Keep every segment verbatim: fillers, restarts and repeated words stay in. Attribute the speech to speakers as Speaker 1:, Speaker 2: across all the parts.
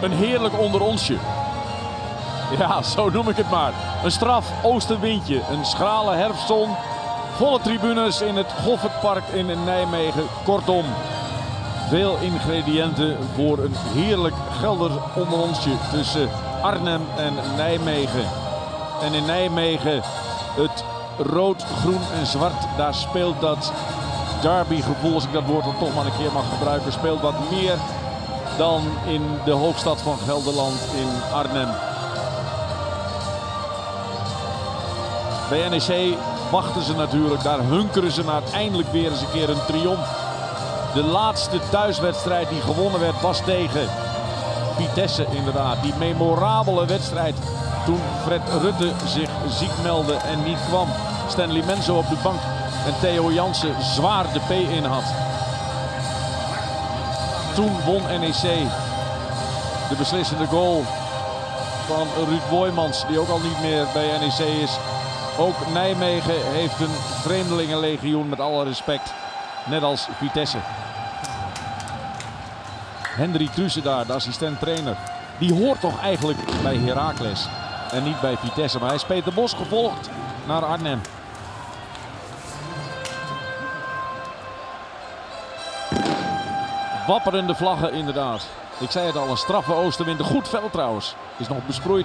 Speaker 1: Een heerlijk onder onsje. Ja, zo noem ik het maar. Een straf oostenwindje, een schrale herfstzon, volle tribunes in het Goffertpark in Nijmegen. Kortom, veel ingrediënten voor een heerlijk Gelder onder onsje tussen Arnhem en Nijmegen. En in Nijmegen het rood, groen en zwart, daar speelt dat derbygevoel, als ik dat woord dan toch maar een keer mag gebruiken, speelt wat meer dan in de hoofdstad van Gelderland in Arnhem. Bij N E C wachten ze natuurlijk, daar hunkeren ze naar eindelijk weer eens een keer een triomf. De laatste thuiswedstrijd die gewonnen werd was tegen Vitesse inderdaad. Die memorabele wedstrijd toen Fred Rutte zich ziek meldde en niet kwam. Stanley Menzo op de bank en Theo Jansen zwaar de P in had. Toen won N E C de beslissende goal van Ruud Boijmans, die ook al niet meer bij N E C is. Ook Nijmegen heeft een vreemdelingenlegioen, met alle respect, net als Vitesse. Hendrik Truse daar, de assistent-trainer, die hoort toch eigenlijk bij Heracles en niet bij Vitesse. Maar hij is Peter Bos gevolgd naar Arnhem. Wapperende vlaggen inderdaad. Ik zei het al, een straffe oostenwind. Een goed veld trouwens. Is nog besproeid.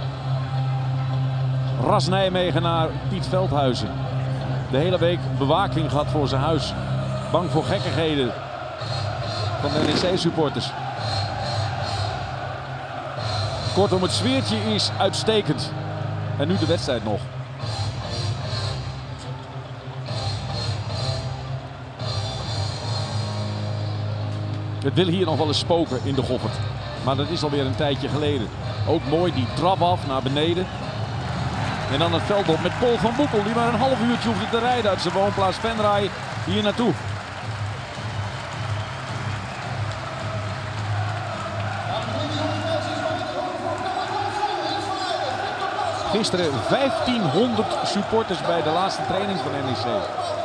Speaker 1: Ras Nijmegenaar Piet Veldhuizen. De hele week bewaking gehad voor zijn huis. Bang voor gekkigheden van de N E C-supporters. Kortom, het sfeertje is uitstekend. En nu de wedstrijd nog. Het wil hier nog wel eens spoken in de Goffert. Maar dat is alweer een tijdje geleden. Ook mooi die trap af naar beneden. En dan het veld op met Paul van Boekel, die maar een half uurtje hoefde te rijden uit zijn woonplaats Venray hier naartoe. Gisteren vijftienhonderd supporters bij de laatste training van N E C.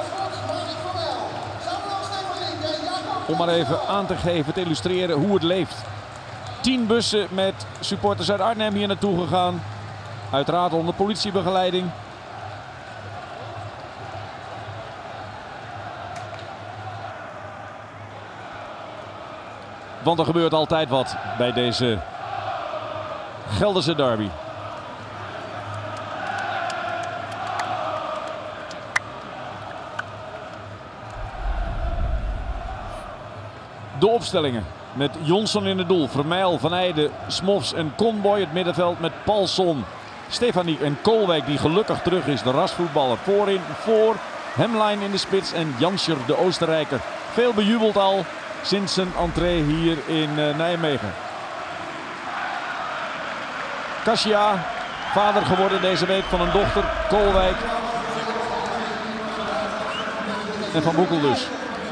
Speaker 1: Om maar even aan te geven, te illustreren hoe het leeft. Tien bussen met supporters uit Arnhem hier naartoe gegaan. Uiteraard onder politiebegeleiding. Want er gebeurt altijd wat bij deze Gelderse derby. De opstellingen met Jonsson in het doel, Vermeijl, Van Eijden, Smofs en Conboy. Het middenveld met Paulson, Stefaniek en Koolwijk, die gelukkig terug is, de rasvoetballer. Voorin voor Hemlein in de spits en Janscher, de Oostenrijker. Veel bejubeld al sinds zijn entree hier in uh, Nijmegen. Kasia, vader geworden deze week van een dochter, Koolwijk. En Van Boekel dus.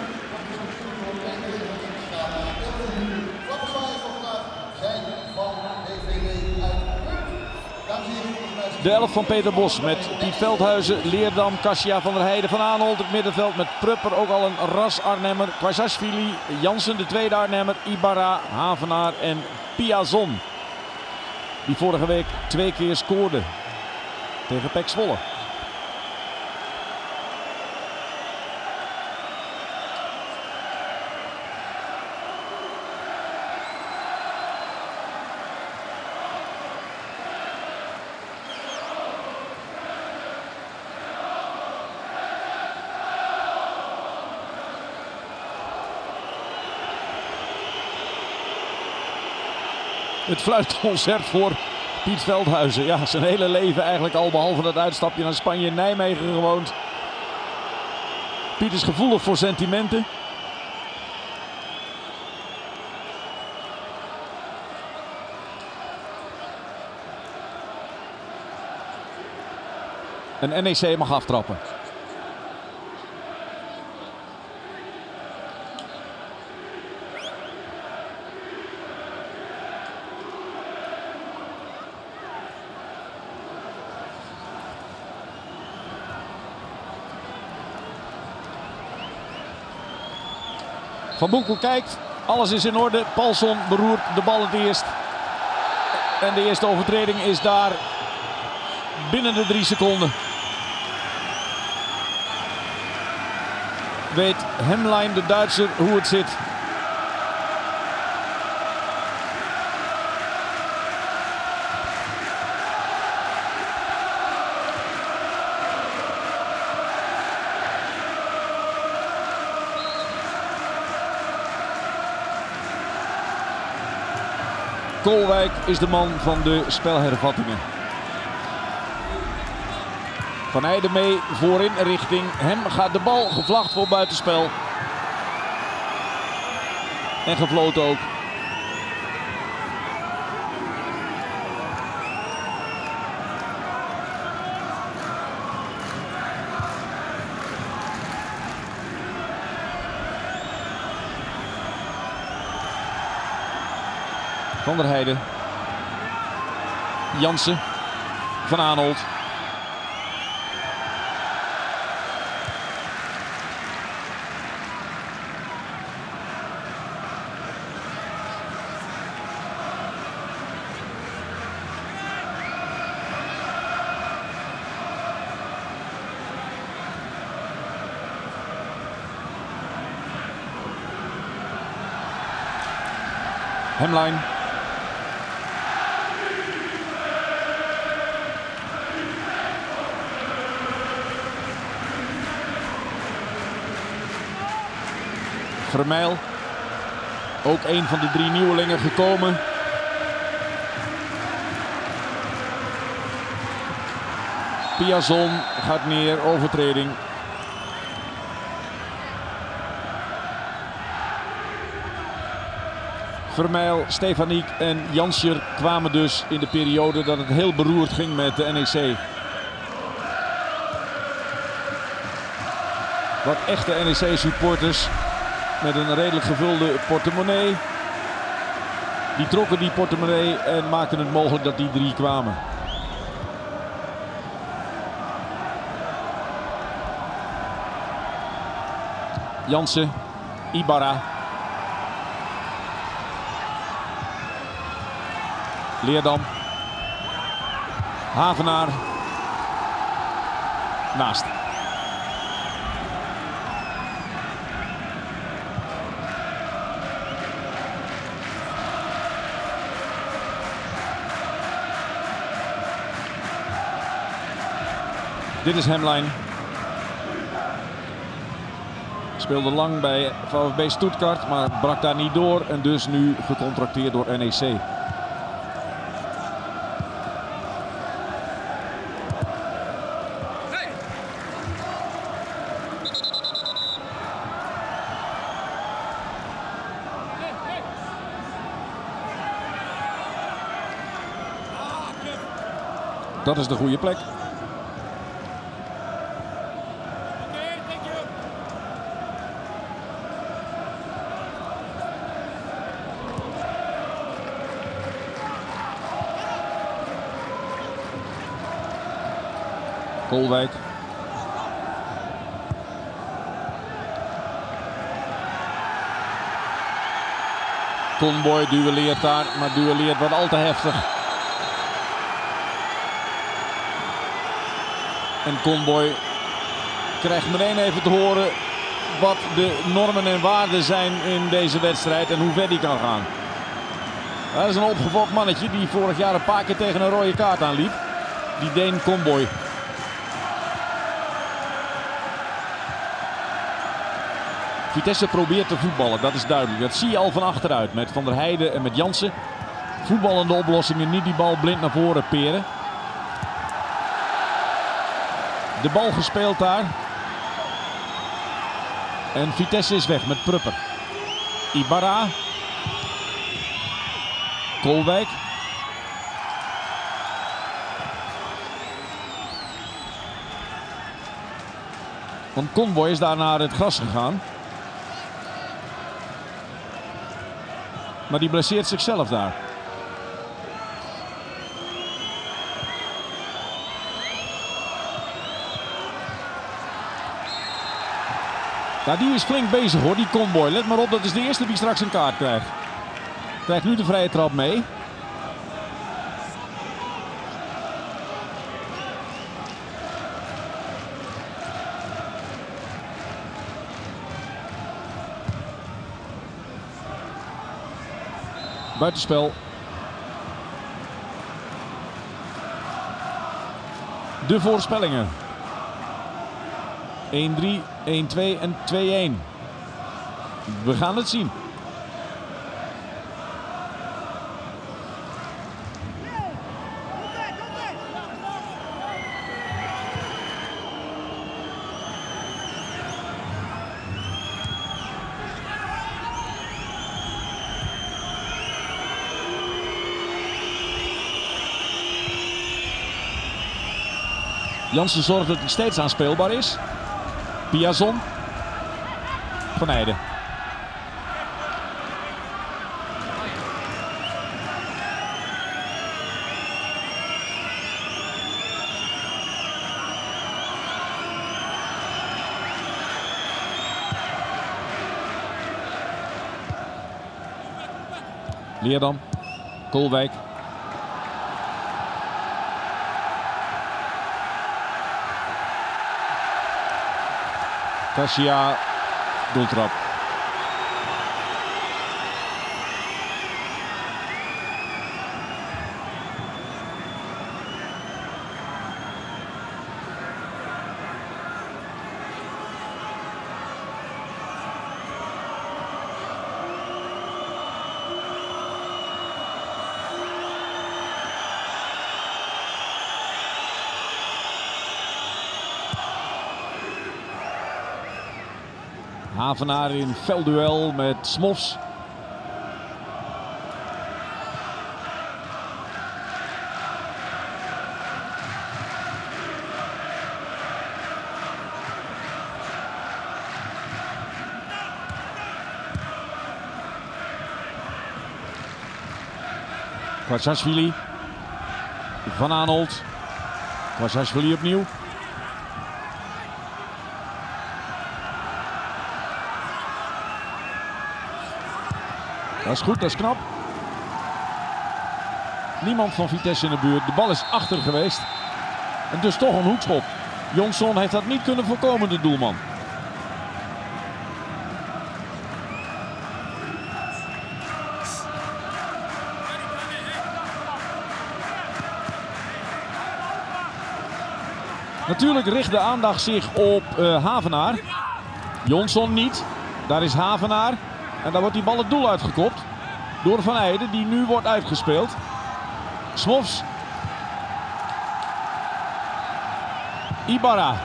Speaker 1: De elf van Peter Bos met Piet Veldhuizen, Leerdam, Kasia, Van der Heijden, Van Aanholt. Het middenveld met Prupper, ook al een ras Arnhemmer. Kwasashvili, Jansen, de tweede Arnhemmer, Ibarra, Havenaar en Piazon. Die vorige week twee keer scoorde tegen P E C Zwolle. Het fluitconcert voor Piet Veldhuizen. Ja, zijn hele leven eigenlijk al, behalve dat uitstapje naar Spanje en Nijmegen gewoond. Piet is gevoelig voor sentimenten. En N E C mag aftrappen. Van Boekel kijkt, alles is in orde. Paulson beroert de bal het eerst. En de eerste overtreding is daar binnen de drie seconden. Weet Hemlein, de Duitser, hoe het zit. Koolwijk is de man van de spelhervattingen. Van Heijden mee voorin richting hem. Gaat de bal gevlacht voor buitenspel. En gefloten ook. Van der Heijden. Jansen. Van Aanholt. Hemlein. Vermeil. Ook een van de drie nieuwelingen gekomen. Piazon gaat neer, overtreding. Vermeil, Stefaniek en Janscher kwamen dus in de periode dat het heel beroerd ging met de N E C. Wat echte N E C supporters met een redelijk gevulde portemonnee. Die trokken die portemonnee en maakten het mogelijk dat die drie kwamen. Jansen, Ibarra. Leerdam. Havenaar. Naast. Dit is Hemlein. Speelde lang bij VfB Stuttgart, maar brak daar niet door en dus nu gecontracteerd door N E C. Dat is de goede plek. Koolwijk. Conboy duelleert daar, maar duelleert wat al te heftig. En Conboy krijgt meteen even te horen wat de normen en waarden zijn in deze wedstrijd en hoe ver die kan gaan. Dat is een opgefokt mannetje die vorig jaar een paar keer tegen een rode kaart aanliep. Die Deen Conboy. Vitesse probeert te voetballen, dat is duidelijk. Dat zie je al van achteruit met Van der Heijden en met Jansen. Voetballende oplossingen, niet die bal blind naar voren peren. De bal gespeeld daar. En Vitesse is weg met Prupper. Ibarra. Koolwijk. Want Conboy is daar naar het gras gegaan. Maar die blesseert zichzelf daar. Ja, die is flink bezig hoor, die Conboy. Let maar op, dat is de eerste die straks een kaart krijgt. Krijgt nu de vrije trap mee. Buitenspel. De voorspellingen. één drie, één twee en twee een. We gaan het zien. Jansen zorgt dat hij steeds aanspeelbaar is. Piazon. Van Eijden. Leerdam. Koolwijk. Garcia, doeltrap. Havenaar in veldduel met Smofs. Kwartjashvili. Van Aanholt. Kwartjashvili opnieuw. Dat is goed, dat is knap. Niemand van Vitesse in de buurt. De bal is achter geweest. En dus toch een hoekschop. Jonsson heeft dat niet kunnen voorkomen, de doelman. Natuurlijk richt de aandacht zich op uh, Havenaar. Jonsson niet. Daar is Havenaar. En daar wordt die bal het doel uitgekopt. Door Van Eijden, die nu wordt uitgespeeld. Smofs. Ibarra.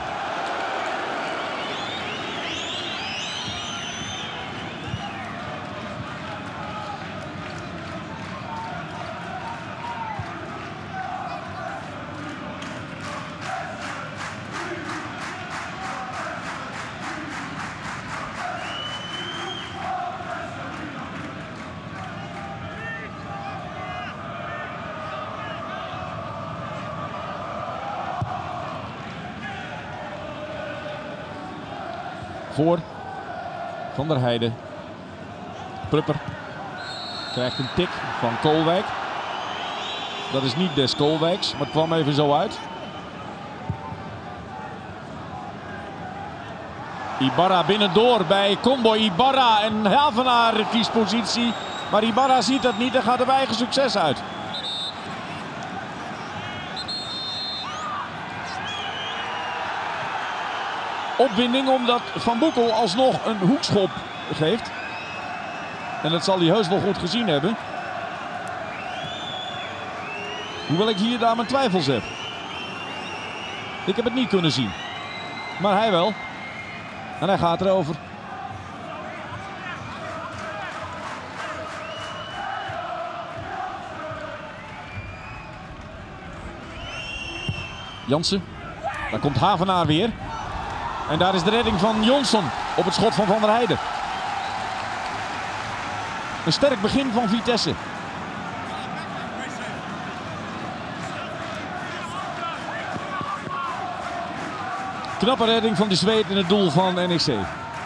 Speaker 1: Voor Van der Heijden. Prupper krijgt een tik van Koolwijk. Dat is niet des Koolwijks, maar het kwam even zo uit. Ibarra binnendoor bij Combo. Ibarra en Havenaar kiest positie. Maar Ibarra ziet dat niet en gaat er bij eigen succes uit. Opwinding omdat Van Boekel alsnog een hoekschop geeft. En dat zal hij heus wel goed gezien hebben. Hoewel ik hier daar mijn twijfels heb. Ik heb het niet kunnen zien. Maar hij wel. En hij gaat erover. Jansen. Daar komt Havenaar weer. En daar is de redding van Jonsson op het schot van Van der Heijden. Een sterk begin van Vitesse. Knappe redding van de Zweed in het doel van N E C.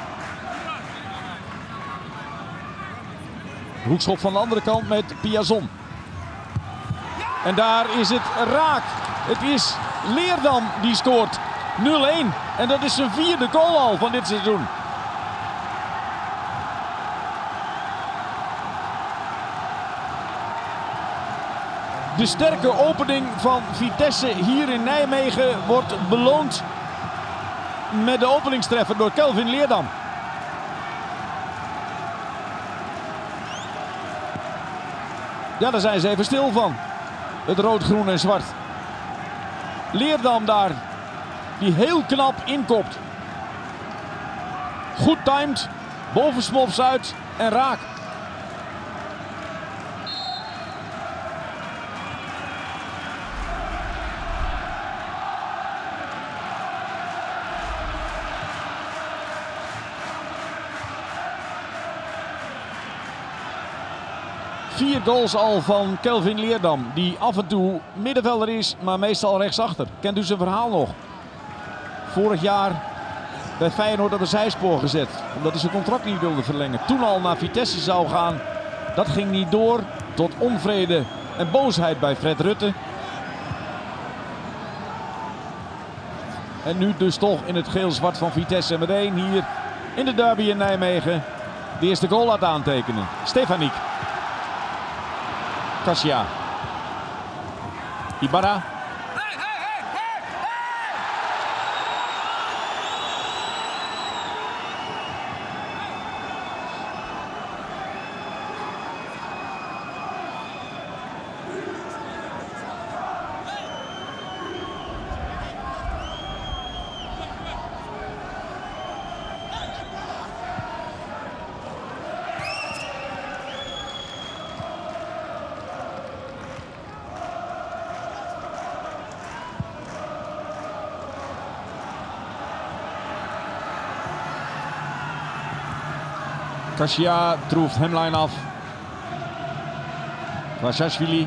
Speaker 1: Hoekschop van de andere kant met Piazon. En daar is het raak. Het is Leerdam die scoort. nul een. En dat is zijn vierde goal al van dit seizoen. De sterke opening van Vitesse hier in Nijmegen wordt beloond met de openingstreffer door Kelvin Leerdam. Ja, daar zijn ze even stil van. Het rood, groen en zwart. Leerdam daar, die heel knap inkopt. Goed timed, boven Smofs uit en raak. Vier goals al van Kelvin Leerdam, die af en toe middenvelder is, maar meestal rechtsachter. Kent u zijn verhaal nog? Vorig jaar bij Feyenoord op een zijspoor gezet, omdat hij zijn contract niet wilde verlengen. Toen al naar Vitesse zou gaan, dat ging niet door, tot onvrede en boosheid bij Fred Rutte. En nu dus toch in het geel-zwart van Vitesse meteen hier in de derby in Nijmegen de eerste goal laat aantekenen. Stefaniek. Kasia. Ibarra. Kasia troeft hemlijn af. Kwasashvili.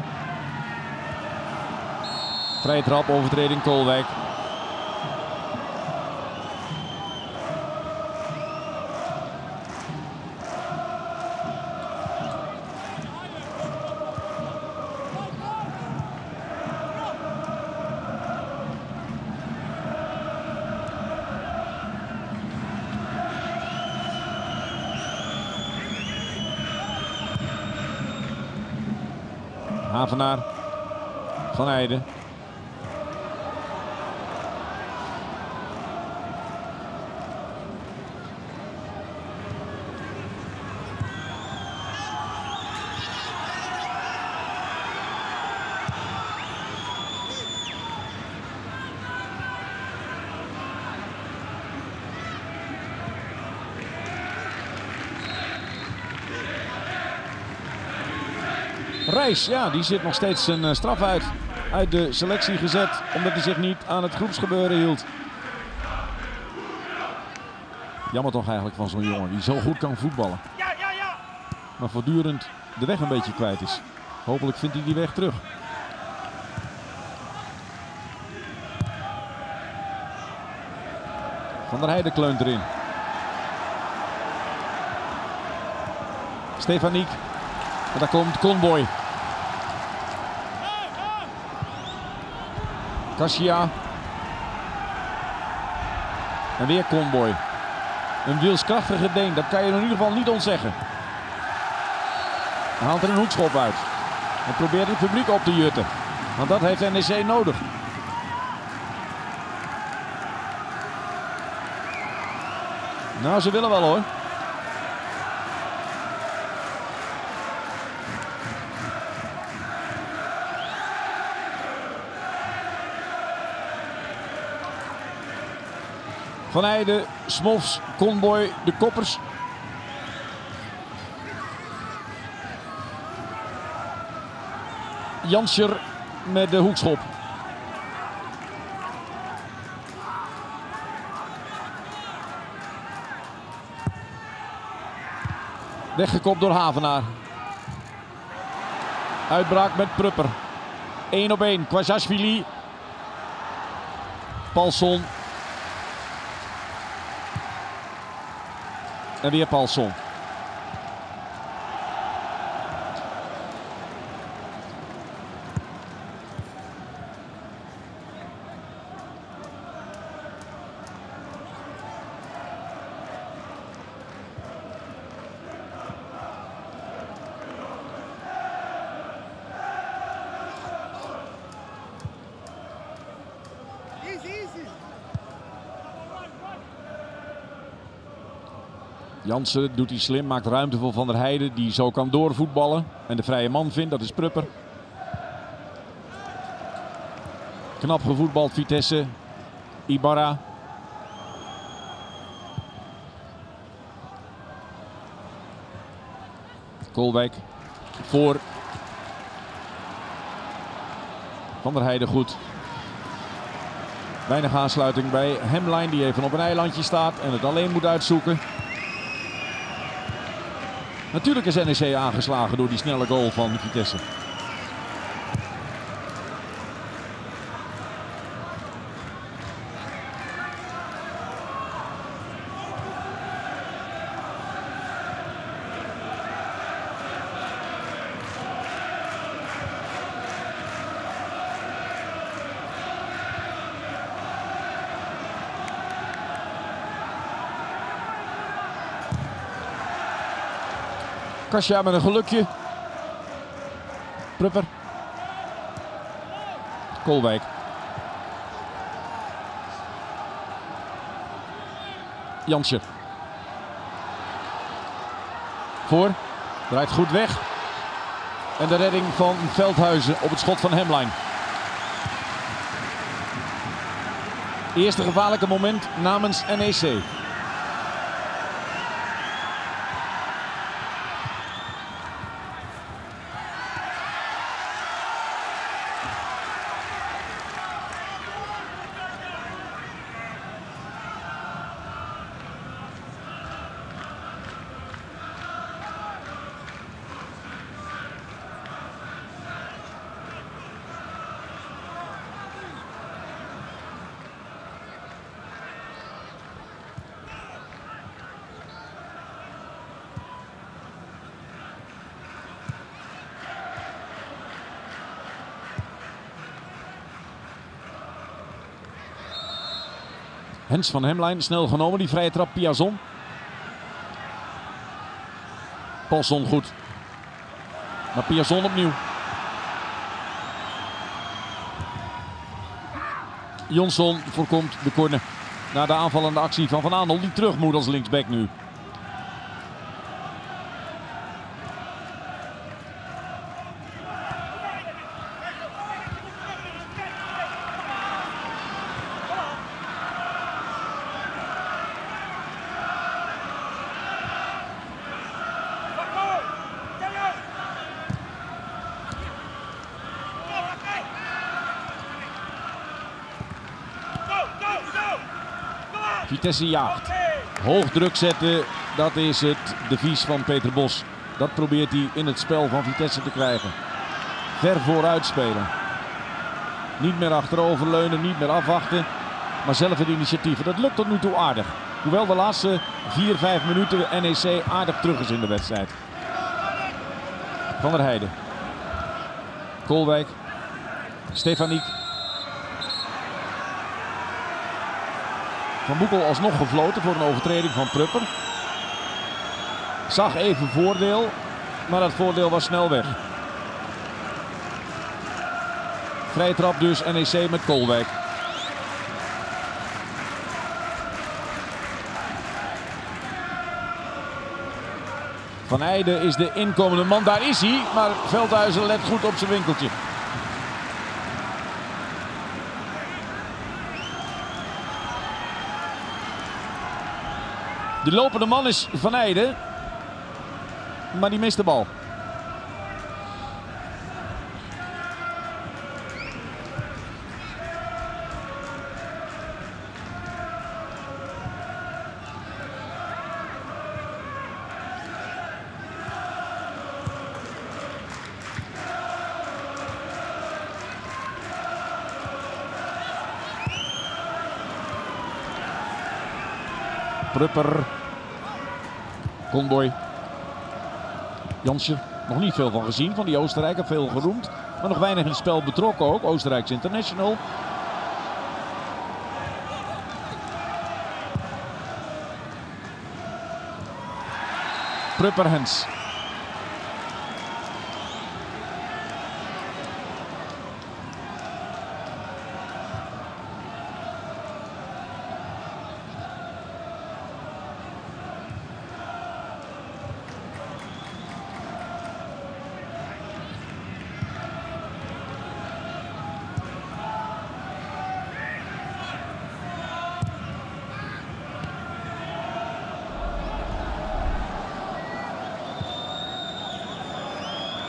Speaker 1: Vrije trap, overtreding Koolwijk. Havenaar, Van Eijden. Reis, ja, die zit nog steeds zijn uh, straf uit. Uit de selectie gezet, omdat hij zich niet aan het groepsgebeuren hield. Jammer toch eigenlijk van zo'n jongen die zo goed kan voetballen. Maar voortdurend de weg een beetje kwijt is. Hopelijk vindt hij die weg terug. Van der Heijden kleunt erin. Stefaniek. En daar komt Conboy. Kasia. En weer Conboy. Een wilskrachtige Deen, dat kan je in ieder geval niet ontzeggen. Hij haalt er een hoekschop uit. En probeert het publiek op te jutten. Want dat heeft N E C nodig. Nou, ze willen wel hoor. Van Eijden, Smofs, Conboy, de koppers. Janscher met de hoekschop. Weggekopt door Havenaar. Uitbraak met Prupper. één op één. Kwasashvili. Paulson. En weer Paulson. Jansen doet hij slim, maakt ruimte voor Van der Heijden, die zo kan doorvoetballen. En de vrije man vindt, dat is Prupper. Knap gevoetbald Vitesse. Ibarra. Koolwijk voor Van der Heijden goed. Weinig aansluiting bij Hemline, die even op een eilandje staat en het alleen moet uitzoeken. Natuurlijk is N E C aangeslagen door die snelle goal van Vitesse. Kasia met een gelukje. Prupper. Koolwijk. Jansen. Voor. Draait goed weg. En de redding van Veldhuizen op het schot van Hemline. Eerste gevaarlijke moment namens N E C. Hens van Hemline, snel genomen, die vrije trap Piazon. Paulson goed. Maar Piazon opnieuw. Jonsson voorkomt de corner. Na de aanvallende actie van Van Aanholt, die terug moet als linksback nu. Vitesse jaagt. Hoog druk zetten, dat is het devies van Peter Bos. Dat probeert hij in het spel van Vitesse te krijgen. Ver vooruit spelen. Niet meer achteroverleunen, niet meer afwachten. Maar zelf het initiatief. Dat lukt tot nu toe aardig. Hoewel de laatste vier, vijf minuten N E C aardig terug is in de wedstrijd. Van der Heijden. Koolwijk. Stefaniek. Van Boekel alsnog gefloten voor een overtreding van Prupper. Zag even voordeel, maar dat voordeel was snel weg. Vrije trap dus N E C met Koolwijk. Van Eijden is de inkomende man, daar is hij, maar Veldhuizen let goed op zijn winkeltje. De lopende man is Van Eijden, maar die mist de bal. Prupper. Conboy. Jansen. Nog niet veel van gezien van die Oostenrijker. Veel geroemd. Maar nog weinig in het spel betrokken ook. Oostenrijks international. Prupper Hens.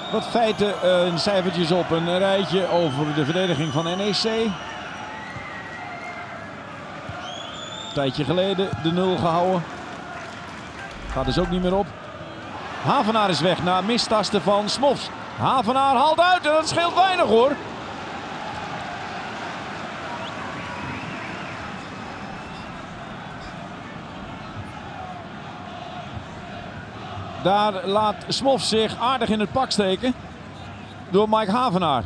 Speaker 1: Wat feiten en cijfertjes op een rijtje over de verdediging van N E C. Een tijdje geleden de nul gehouden. Gaat dus ook niet meer op. Havenaar is weg na mistasten van Smofs. Havenaar haalt uit en dat scheelt weinig hoor. Daar laat Smofs zich aardig in het pak steken door Mike Havenaar.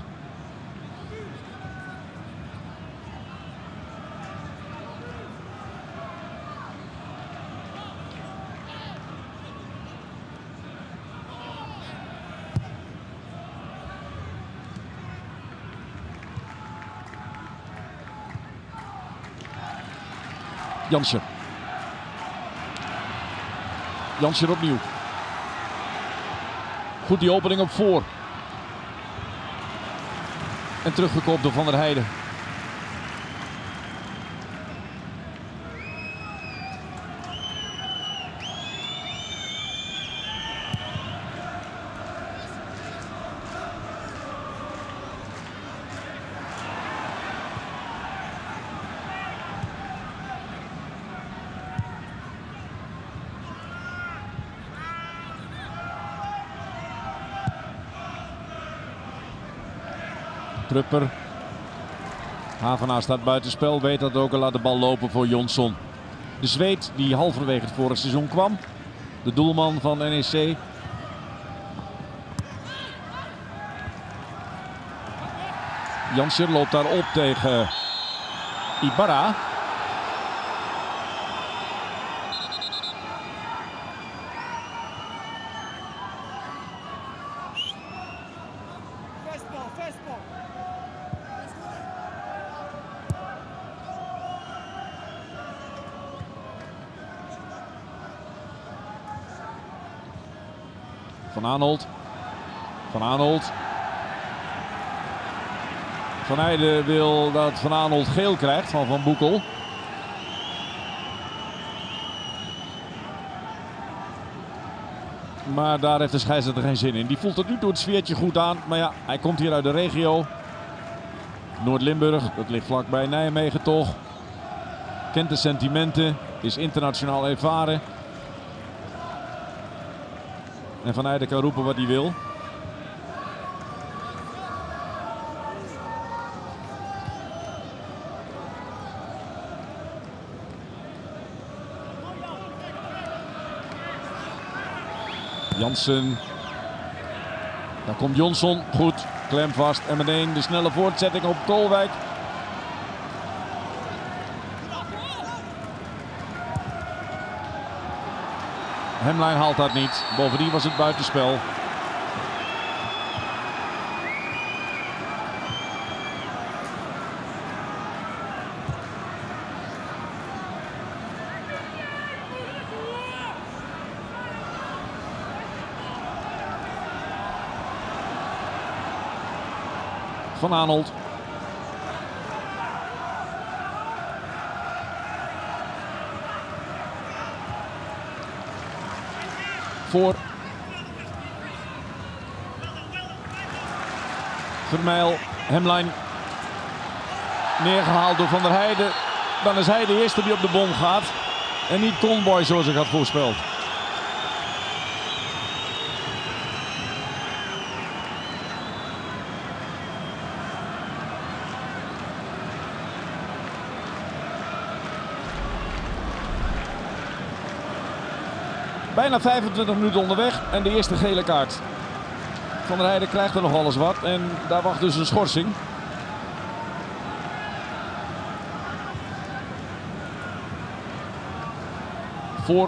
Speaker 1: Jansen. Jansen opnieuw. Goed die opening op voor. En teruggekopt door Van der Heijden. Prupper. Havenaar staat buitenspel, weet dat ook en laat de bal lopen voor Jonsson. De Zweed die halverwege het vorige seizoen kwam. De doelman van N E C. Jansen loopt daar op tegen Ibarra. Van Aanholt. Van Aanholt. Van Heijden wil dat Van Aanholt geel krijgt van Van Boekel. Maar daar heeft de scheidsrechter geen zin in. Die voelt tot nu toe het sfeertje goed aan. Maar ja, hij komt hier uit de regio. Noord-Limburg, dat ligt vlakbij Nijmegen toch. Kent de sentimenten, is internationaal ervaren. En Van Heijden kan roepen wat hij wil. Jansen. Dan komt Jonsson. Goed. Klem vast. En meteen de snelle voortzetting op Koolwijk. Hemlijn haalt dat niet. Bovendien was het buitenspel. Van Aanholt. Voor Vermeil, Hemlijn neergehaald door Van der Heijden. Dan is hij de eerste die op de bom gaat en niet Conboy zoals ik had voorspeld. Bijna vijfentwintig minuten onderweg en de eerste gele kaart. Van der Heijden krijgt er nog alles wat en daar wacht dus een schorsing. Voor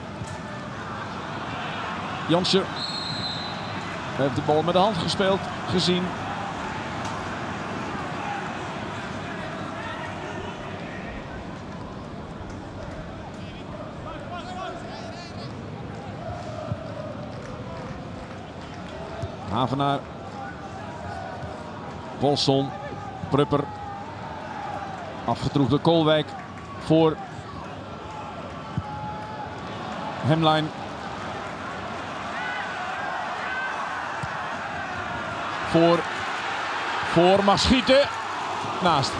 Speaker 1: Jansen. Hij heeft de bal met de hand gespeeld, gezien. Havenaar, Polson, Prupper, afgetroefd door Koolwijk, voor Hemlijn. Voor, voor mag schieten. Naast.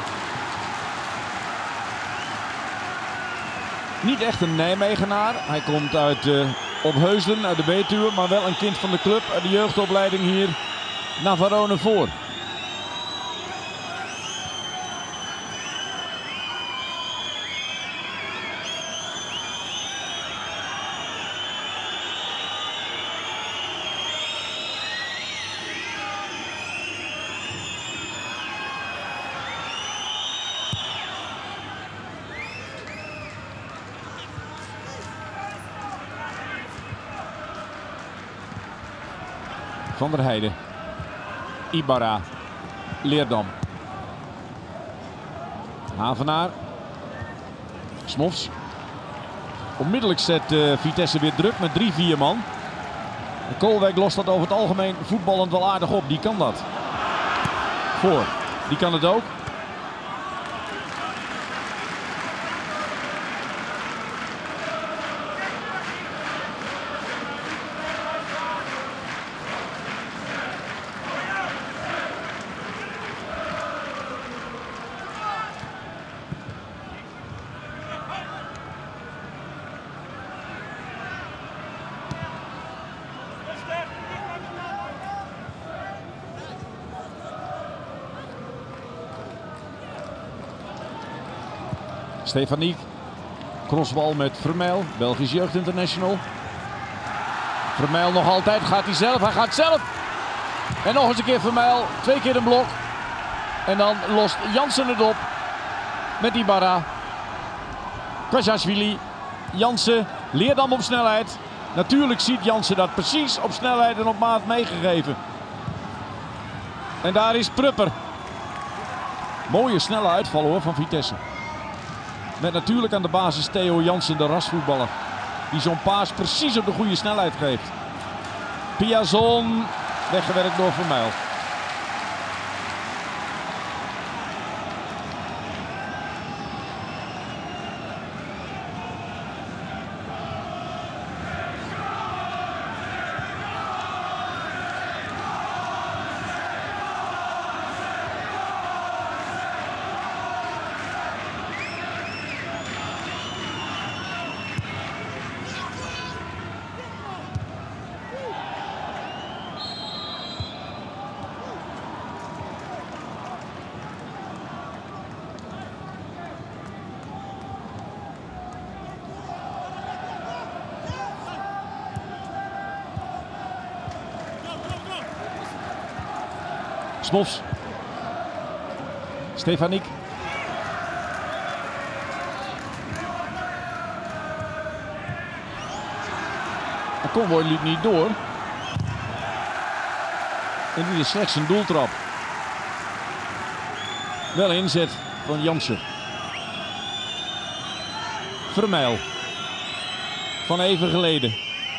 Speaker 1: Niet echt een Nijmegenaar. Hij komt uit uh, Opheusden, uit de Betuwe, maar wel een kind van de club. Uit de jeugdopleiding hier Navarone voor. Van der Heijden, Ibarra, Leerdam, Havenaar, Smofs. Onmiddellijk zet uh, Vitesse weer druk met drie vier man. En Koolwijk lost dat over het algemeen voetballend wel aardig op. Die kan dat. Voor, die kan het ook. Stefaniek, crossbal met Vermeil, Belgisch jeugdinternational. Vermeil nog altijd, gaat hij zelf, hij gaat zelf. En nog eens een keer Vermeil, twee keer een blok. En dan lost Jansen het op met Ibarra. Kajashvili, Jansen, Leerdam op snelheid. Natuurlijk ziet Jansen dat precies op snelheid en op maat meegegeven. En daar is Prupper. Mooie snelle uitval hoor van Vitesse. Met natuurlijk aan de basis Theo Jansen, de rasvoetballer. Die zo'n paas precies op de goede snelheid geeft. Piazon, weggewerkt door Vermeil. Smofs. Stefaniek. De konvooi liep niet door. En dit is slechts een doeltrap. Wel inzet van Jansen. Vermeil. Van even geleden.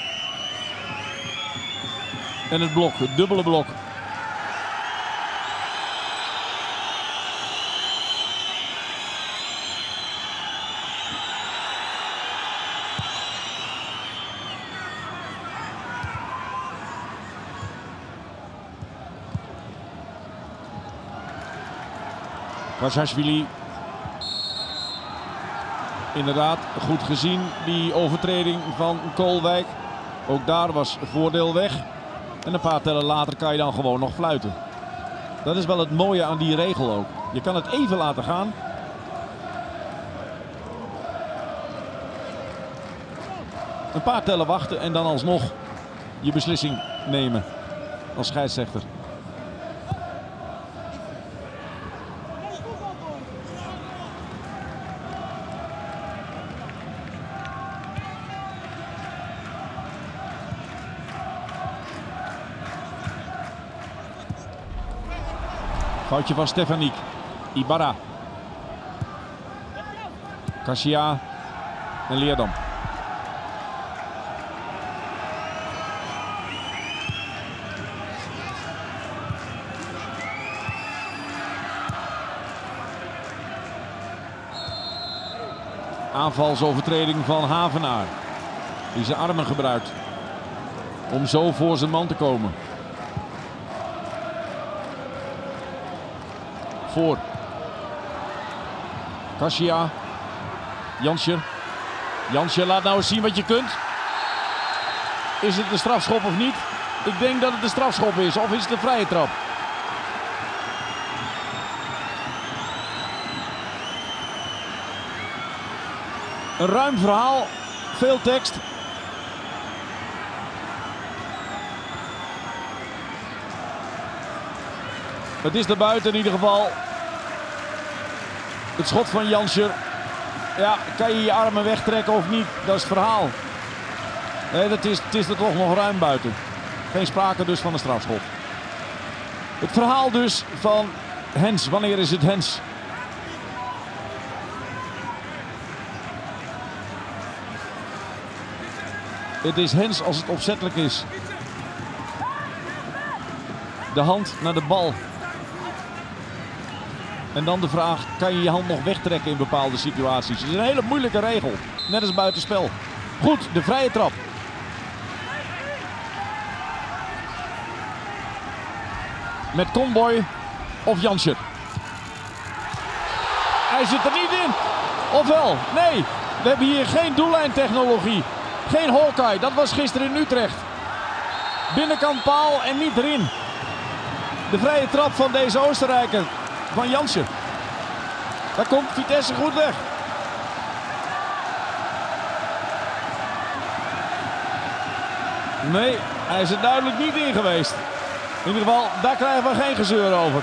Speaker 1: En het blok, het dubbele blok. Kajashvili. Inderdaad, goed gezien die overtreding van Koolwijk. Ook daar was voordeel weg. En een paar tellen later kan je dan gewoon nog fluiten. Dat is wel het mooie aan die regel ook. Je kan het even laten gaan. Een paar tellen wachten en dan alsnog je beslissing nemen als scheidsrechter. Foutje van Stefaniek. Ibarra. Cassia en Leerdam. Aanvalsovertreding van Havenaar. Die zijn armen gebruikt om zo voor zijn man te komen. Voor. Kasia. Jansje. Jansje, laat nou eens zien wat je kunt. Is het een strafschop of niet? Ik denk dat het een strafschop is. Of is het een vrije trap? Een ruim verhaal. Veel tekst. Het is er buiten in ieder geval. Het schot van Jansje. Ja, kan je je armen wegtrekken of niet? Dat is het verhaal. Nee, dat is, het is er toch nog ruim buiten. Geen sprake dus van een strafschop. Het verhaal dus van Hens. Wanneer is het Hens? Het is Hens als het opzettelijk is. De hand naar de bal. En dan de vraag, kan je je hand nog wegtrekken in bepaalde situaties? Het is een hele moeilijke regel. Net als buitenspel. Goed, de vrije trap. Met Comboy of Jansje. Hij zit er niet in. Ofwel, nee. We hebben hier geen doellijntechnologie. Geen Hawkeye. Dat was gisteren in Utrecht. Binnenkant paal en niet erin. De vrije trap van deze Oostenrijker. Van Jansje. Daar komt Vitesse goed weg. Nee, hij is er duidelijk niet in geweest. In ieder geval, daar krijgen we geen gezeur over.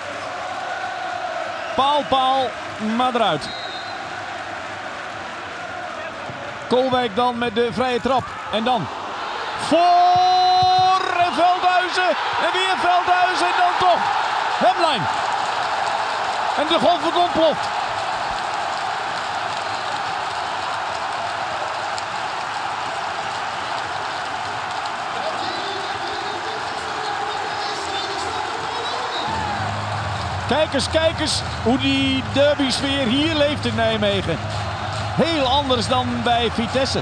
Speaker 1: Paal, paal, maar eruit. Koolwijk dan met de vrije trap. En dan voor en Veldhuizen. En weer Veldhuizen en dan toch Hemlijn. En de golf wordt ontploft. Kijk eens, kijk eens hoe die derby-sfeer hier leeft in Nijmegen. Heel anders dan bij Vitesse.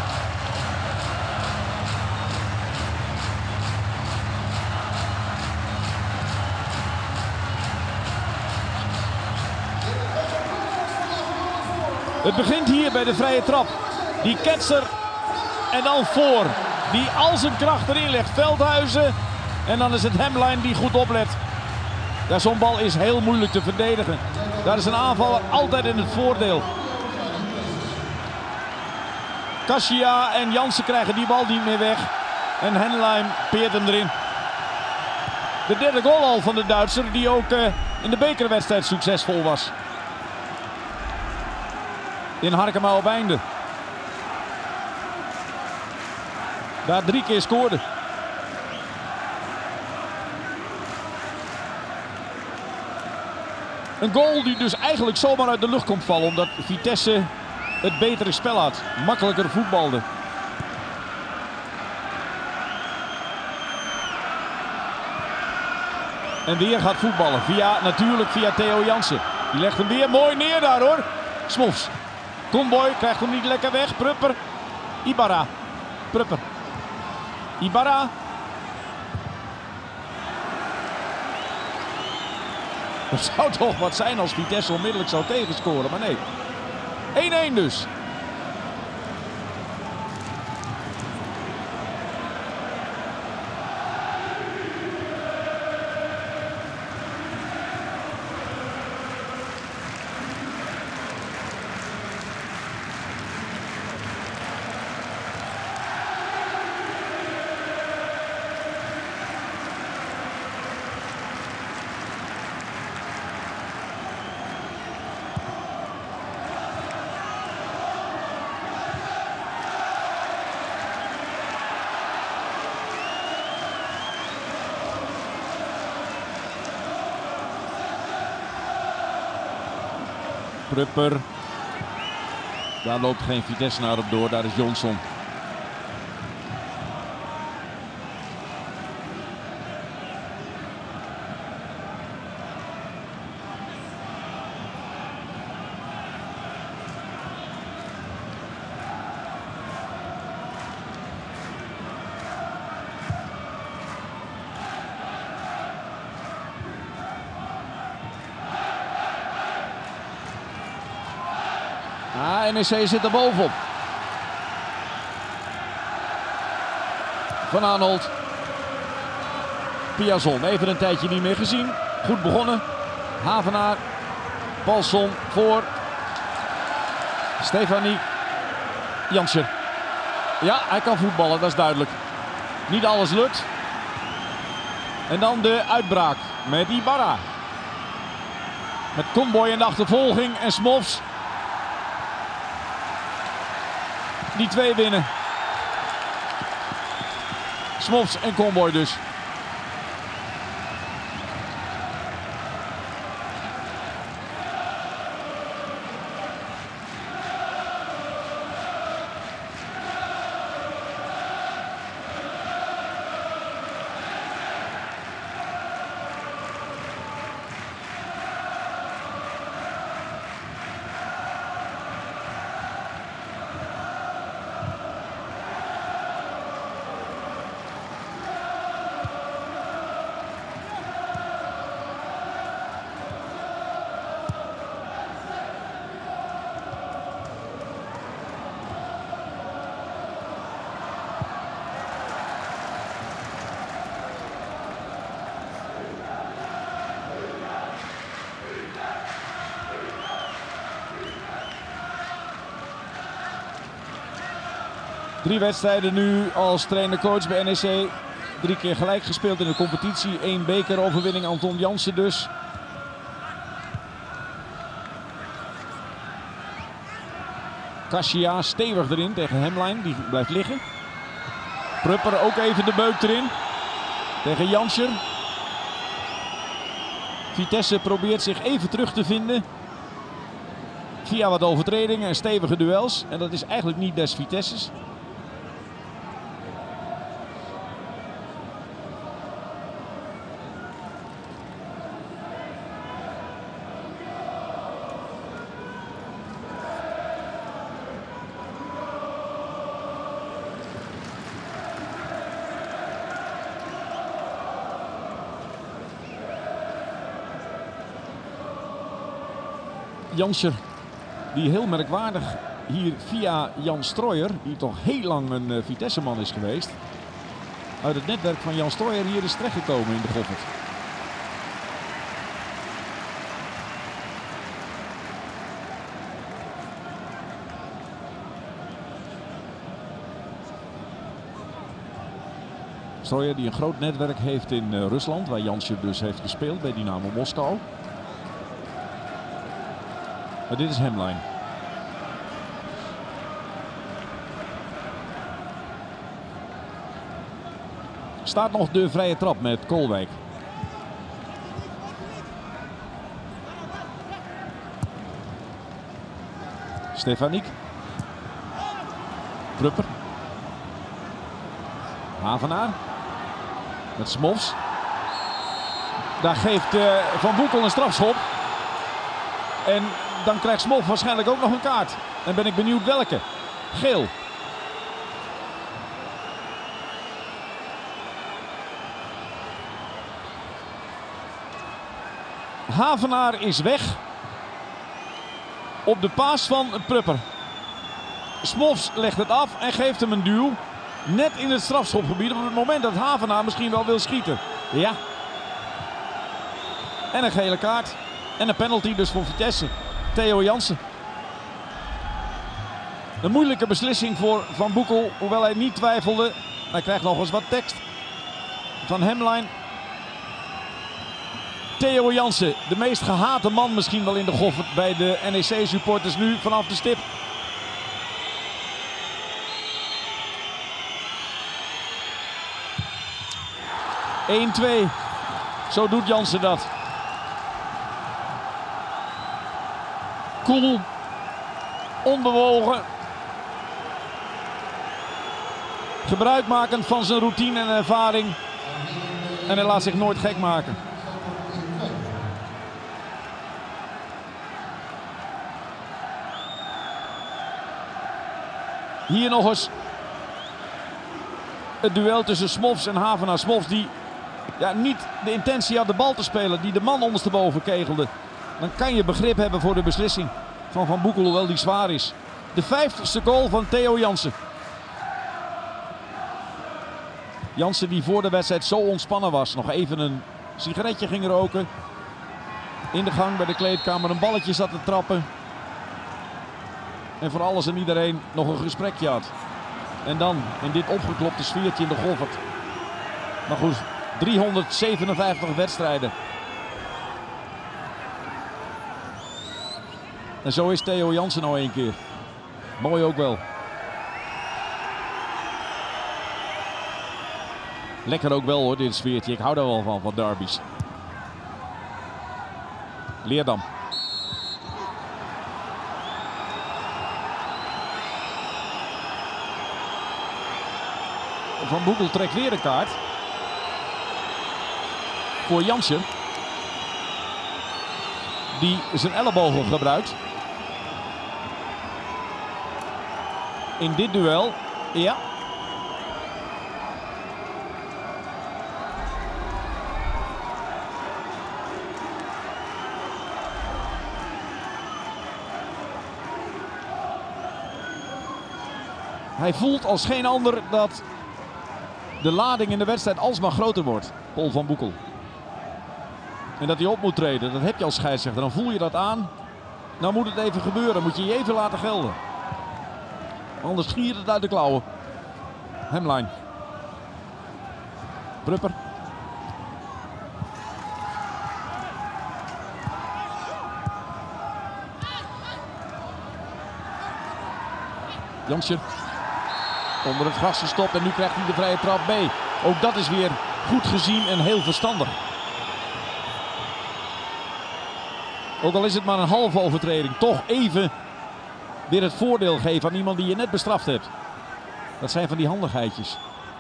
Speaker 1: Het begint hier bij de vrije trap. Die ketser en dan voor. Die al zijn kracht erin legt. Veldhuizen. En dan is het Hemlijn die goed oplet. Ja, zo'n bal is heel moeilijk te verdedigen. Daar is een aanvaller altijd in het voordeel. Kasia en Jansen krijgen die bal niet meer weg. En Hemlijn peert hem erin. De derde goal al van de Duitser, die ook uh, in de bekerwedstrijd succesvol was. In Harkema op einde. Daar drie keer scoorde. Een goal die dus eigenlijk zomaar uit de lucht komt vallen. Omdat Vitesse het betere spel had. Makkelijker voetbalde. En weer gaat voetballen. Via, natuurlijk via Theo Jansen. Die legt hem weer mooi neer daar hoor. Smofs. Comboy krijgt hem niet lekker weg. Prupper. Ibarra. Prupper. Ibarra. Dat zou toch wat zijn als Vitesse onmiddellijk zou tegenscoren, maar nee. één-één dus. Prupper. Daar loopt geen Vitesse naar op door. Daar is Jonsson. Ah, N E C zit er bovenop. Van Aanholt. Piazon, even een tijdje niet meer gezien. Goed begonnen. Havenaar. Paulson voor. Stefanie. Jansen. Ja, hij kan voetballen, dat is duidelijk. Niet alles lukt. En dan de uitbraak met Ibarra. Met Comboy in de achtervolging en Smofs. Die twee winnen. Smofs en Comboy dus. Drie wedstrijden nu als trainer-coach bij N E C. Drie keer gelijk gespeeld in de competitie. Eén bekeroverwinning, Anton Jansen dus. Kasia stevig erin tegen Hemlijn, die blijft liggen. Prupper ook even de beuk erin. Tegen Janscher. Vitesse probeert zich even terug te vinden. Via wat overtredingen en stevige duels. En dat is eigenlijk niet des Vitesses. Janscher, die heel merkwaardig hier via Jan Strooijer, die toch heel lang een uh, Vitesse-man is geweest, uit het netwerk van Jan Strooijer hier is terechtgekomen in de Goffert. Strooijer die een groot netwerk heeft in uh, Rusland, waar Janscher dus heeft gespeeld bij Dynamo Moskou. Maar dit is Hemlijn. Staat nog de vrije trap met Koolwijk. Stefaniek. Prupper. Havenaar. Met Smofs. Daar geeft uh, Van Boekel een strafschop. En dan krijgt Smolf waarschijnlijk ook nog een kaart. En ben ik benieuwd welke. Geel. Havenaar is weg. Op de paas van Prupper. Smolfs legt het af en geeft hem een duw. Net in het strafschopgebied op het moment dat Havenaar misschien wel wil schieten. Ja. En een gele kaart. En een penalty dus voor Vitesse. Theo Jansen. Een moeilijke beslissing voor Van Boekel, hoewel hij niet twijfelde. Hij krijgt nog eens wat tekst van Hemlijn. Theo Jansen, de meest gehate man misschien wel in de Goffert bij de N E C-supporters nu vanaf de stip. één twee. Zo doet Jansen dat. Koel, onbewogen, gebruikmakend van zijn routine en ervaring en hij laat zich nooit gek maken. Hier nog eens het duel tussen Smofs en Havenaar. Smofs die ja, niet de intentie had de bal te spelen, die de man ondersteboven kegelde. Dan kan je begrip hebben voor de beslissing van Van Boekel, hoewel die zwaar is. De vijftigste goal van Theo Jansen. Jansen die voor de wedstrijd zo ontspannen was. Nog even een sigaretje ging roken. In de gang bij de kleedkamer een balletje zat te trappen. En voor alles en iedereen nog een gesprekje had. En dan in dit opgeklopte sfeertje in de Goffert. Maar goed, driehonderdzevenenvijftig wedstrijden. En zo is Theo Jansen nou één keer. Mooi ook wel. Lekker ook wel hoor, dit sfeertje. Ik hou daar wel van, van derbies. Leerdam. Van Boekel trekt weer een kaart. Voor Jansen. Die zijn ellebogen gebruikt. In dit duel. Ja. Hij voelt als geen ander dat de lading in de wedstrijd alsmaar groter wordt. Paul van Boekel. En dat hij op moet treden. Dat heb je als scheidsrechter. Dan voel je dat aan. Nou moet het even gebeuren. Moet je je even laten gelden. Anders schiert het uit de klauwen. Hemlijn. Prupper. Jansje. Onder het gras gestopt en nu krijgt hij de vrije trap B. Ook dat is weer goed gezien en heel verstandig. Ook al is het maar een halve overtreding. Toch even weer het voordeel geven aan iemand die je net bestraft hebt. Dat zijn van die handigheidjes.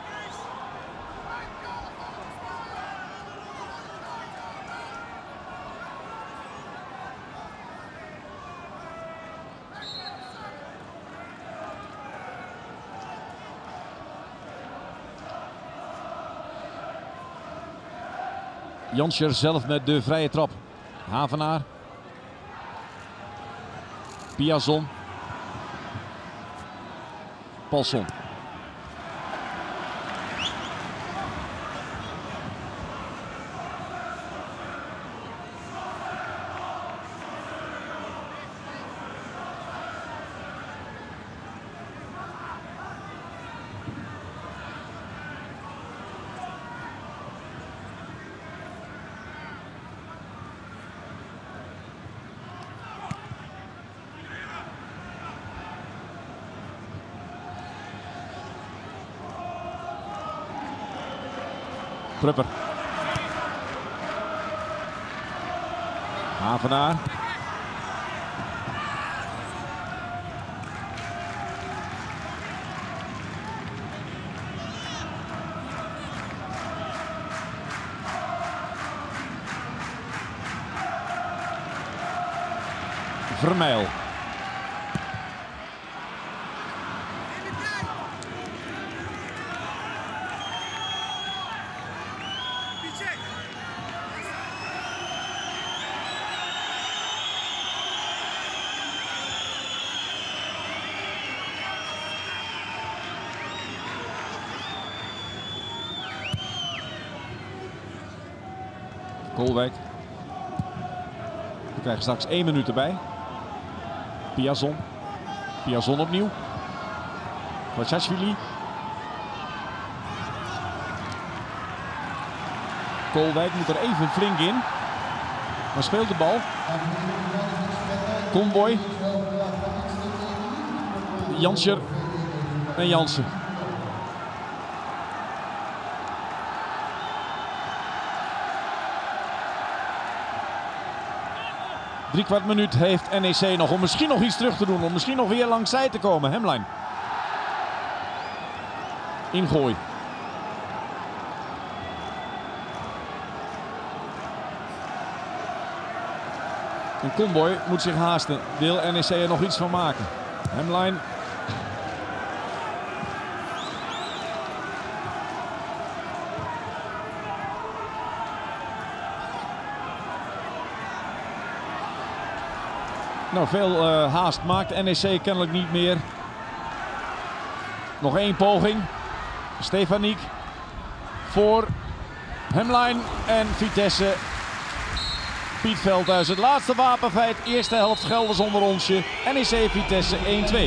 Speaker 1: Janscher zelf met de vrije trap. Havenaar. Piazon. Paulson. Prupper. Havenaar. Vermeil. Koolwijk. We krijgen straks één minuut erbij. Piazon. Piazon opnieuw. Vachashvili. Koolwijk moet er even flink in. Maar speelt de bal. Comboy. Janscher. En Jansen. Drie kwart minuut heeft N E C nog om misschien nog iets terug te doen. Om misschien nog weer langs zij te komen. Hemlijn. Ingooi. En Comboy moet zich haasten. Wil N E C er nog iets van maken. Hemlijn. Nou, veel uh, haast maakt N E C kennelijk niet meer. Nog één poging. Stefaniek voor Hemlijn en Vitesse. Piet Veldhuis, het laatste wapenfeit. Eerste helft Gelder zonder onsje. N E C Vitesse één twee.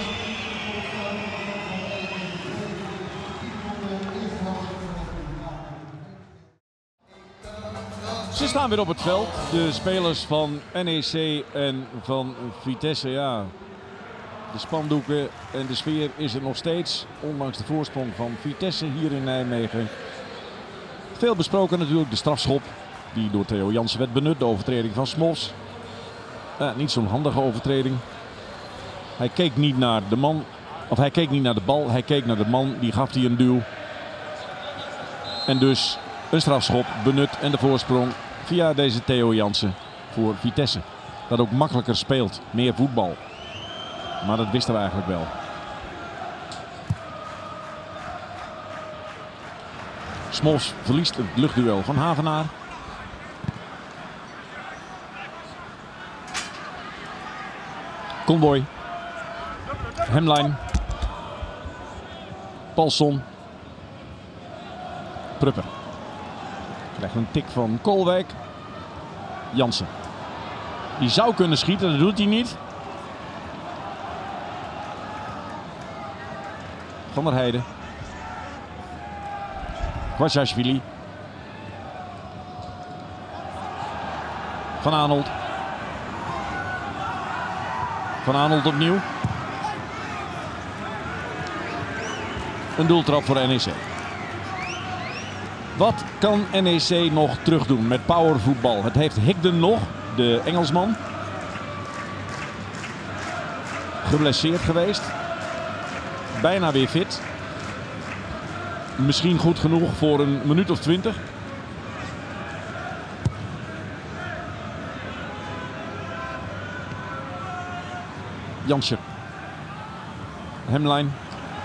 Speaker 1: Ze staan weer op het veld. De spelers van N E C en van Vitesse. Ja, de spandoeken en de sfeer is er nog steeds. Ondanks de voorsprong van Vitesse hier in Nijmegen. Veel besproken natuurlijk de strafschop. Die door Theo Jansen werd benut. De overtreding van Smofs. Ja, niet zo'n handige overtreding. Hij keek niet naar de man. Of hij keek niet naar de bal. Hij keek naar de man. Die gaf hij een duw. En dus een strafschop benut. En de voorsprong via deze Theo Jansen voor Vitesse. Dat ook makkelijker speelt. Meer voetbal. Maar dat wisten we eigenlijk wel. Smofs verliest het luchtduel van Havenaar. Conboy. Hemlijn. Paulson. Prupper. Krijgt een tik van Koolwijk. Jansen. Die zou kunnen schieten, dat doet hij niet. Van der Heijden. Kwasjashvili. Van Aanholt. Van Aanholt opnieuw. Een doeltrap voor N E C. Wat kan N E C nog terugdoen met powervoetbal? Het heeft Higden nog, de Engelsman. Geblesseerd geweest. Bijna weer fit. Misschien goed genoeg voor een minuut of twintig. Jansen. Hemlijn.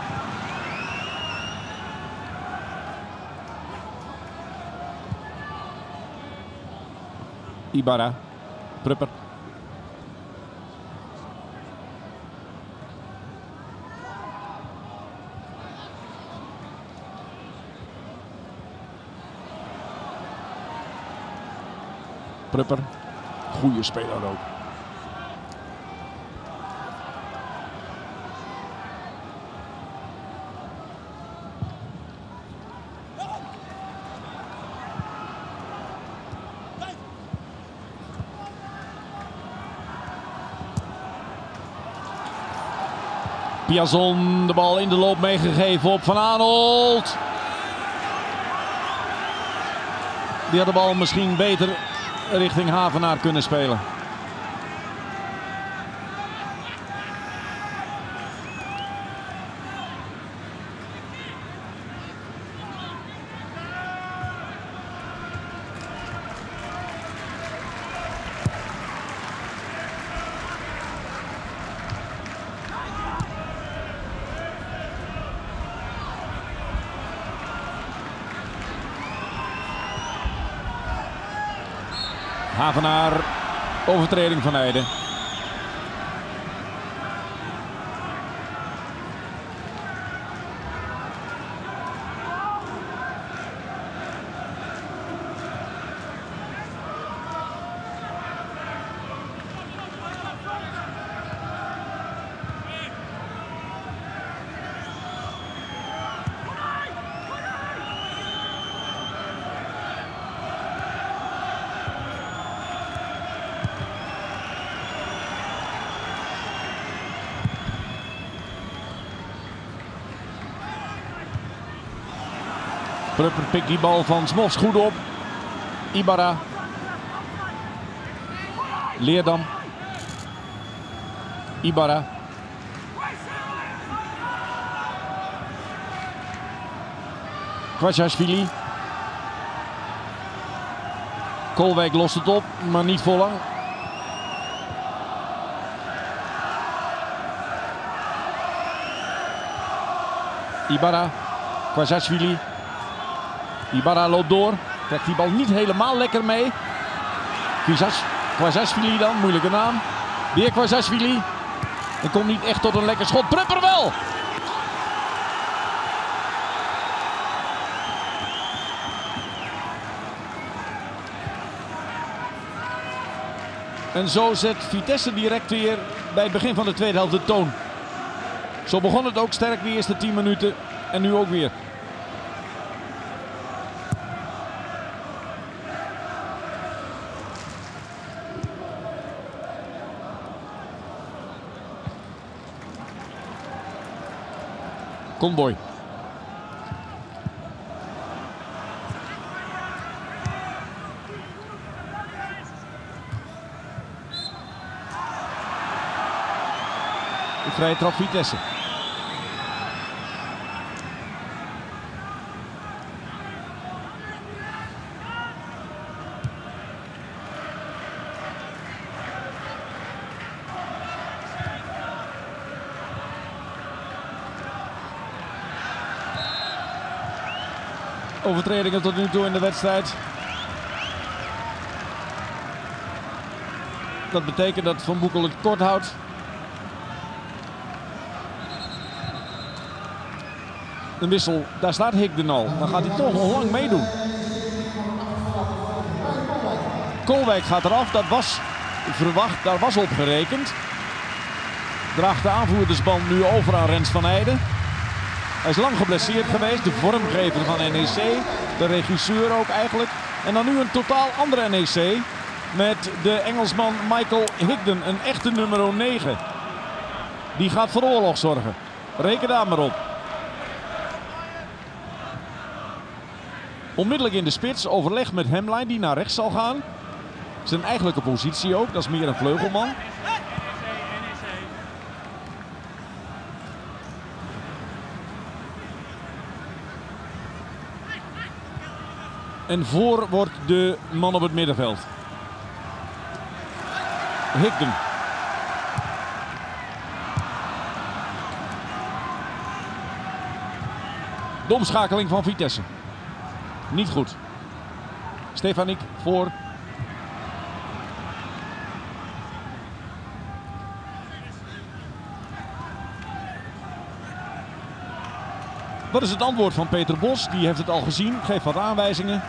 Speaker 1: Ibarra. Prupper. Prupper. Goeie speler ook. Piazon, de bal in de loop meegegeven op Van Aanholt. Die had de bal misschien beter richting Havenaar kunnen spelen. Havenaar, overtreding van Heijden. Prupper pikt die bal van Smofs goed op. Ibarra. Leerdam. Ibarra. Kwasjashvili. Koolwijk lost het op, maar niet voor lang. Ibarra. Kwasjashvili. Ibarra loopt door. Krijgt die bal niet helemaal lekker mee. Kwasjashvili dan, moeilijke naam. Weer Kvaratskhelia. En komt niet echt tot een lekker schot. Prupper wel! En zo zet Vitesse direct weer bij het begin van de tweede helft de toon. Zo begon het ook sterk de eerste tien minuten. En nu ook weer. Comboy. De vrije trap Vitesse. Overtredingen tot nu toe in de wedstrijd. Dat betekent dat Van Boekel het kort houdt. Een wissel, daar staat Higden al. Dan gaat hij toch nog lang meedoen. Koolwijk gaat eraf, dat was verwacht, daar was op gerekend. Draagt de aanvoerdersband nu over aan Rens van Heijden. Hij is lang geblesseerd geweest, de vormgever van N E C, de regisseur ook eigenlijk. En dan nu een totaal andere N E C met de Engelsman Michael Higden, een echte nummer negen. Die gaat voor oorlog zorgen. Reken daar maar op. Onmiddellijk in de spits, overleg met Hemlijn die naar rechts zal gaan. Zijn eigenlijke positie ook, dat is meer een vleugelman. En voor wordt de man op het middenveld. Higden. De omschakeling van Vitesse. Niet goed. Stefanik voor. Wat is het antwoord van Peter Bos? Die heeft het al gezien, geeft wat aanwijzingen.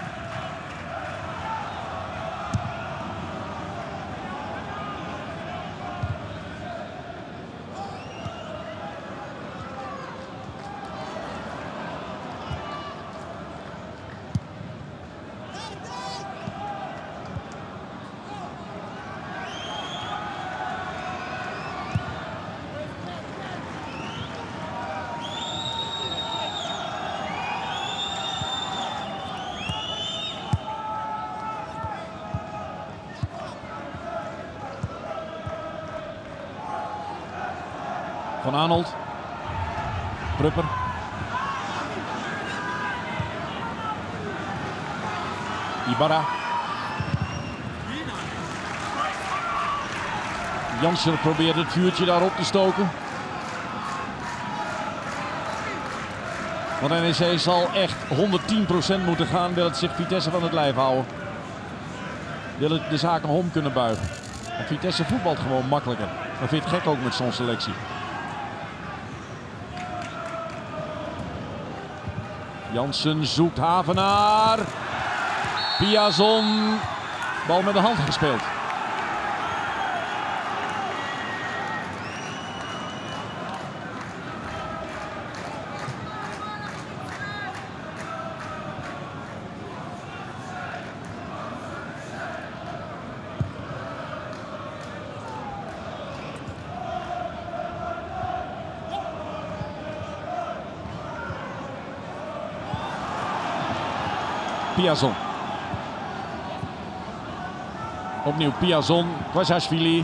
Speaker 1: Van Arnold. Prupper. Ibarra. Jansen probeert het vuurtje daarop te stoken. Want N E C zal echt honderdtien procent moeten gaan, wil het zich Vitesse van het lijf houden. Wil het de zaken om kunnen buigen. Want Vitesse voetbalt gewoon makkelijker. Dat vind ik gek ook met zo'n selectie. Jansen zoekt Havenaar. Piazon. Bal met de hand gespeeld. Piazon. Opnieuw Piazon, Kvaratskhelia.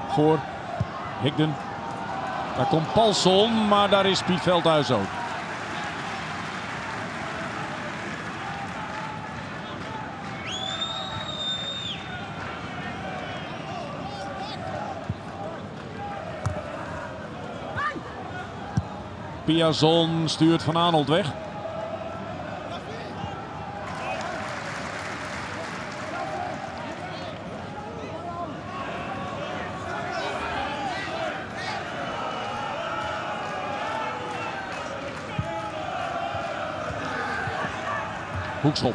Speaker 1: Voor Higden. Daar komt Paulson, maar daar is Piet Veldhuis ook. Piazon stuurt Van Aanholt weg. Hoekschop.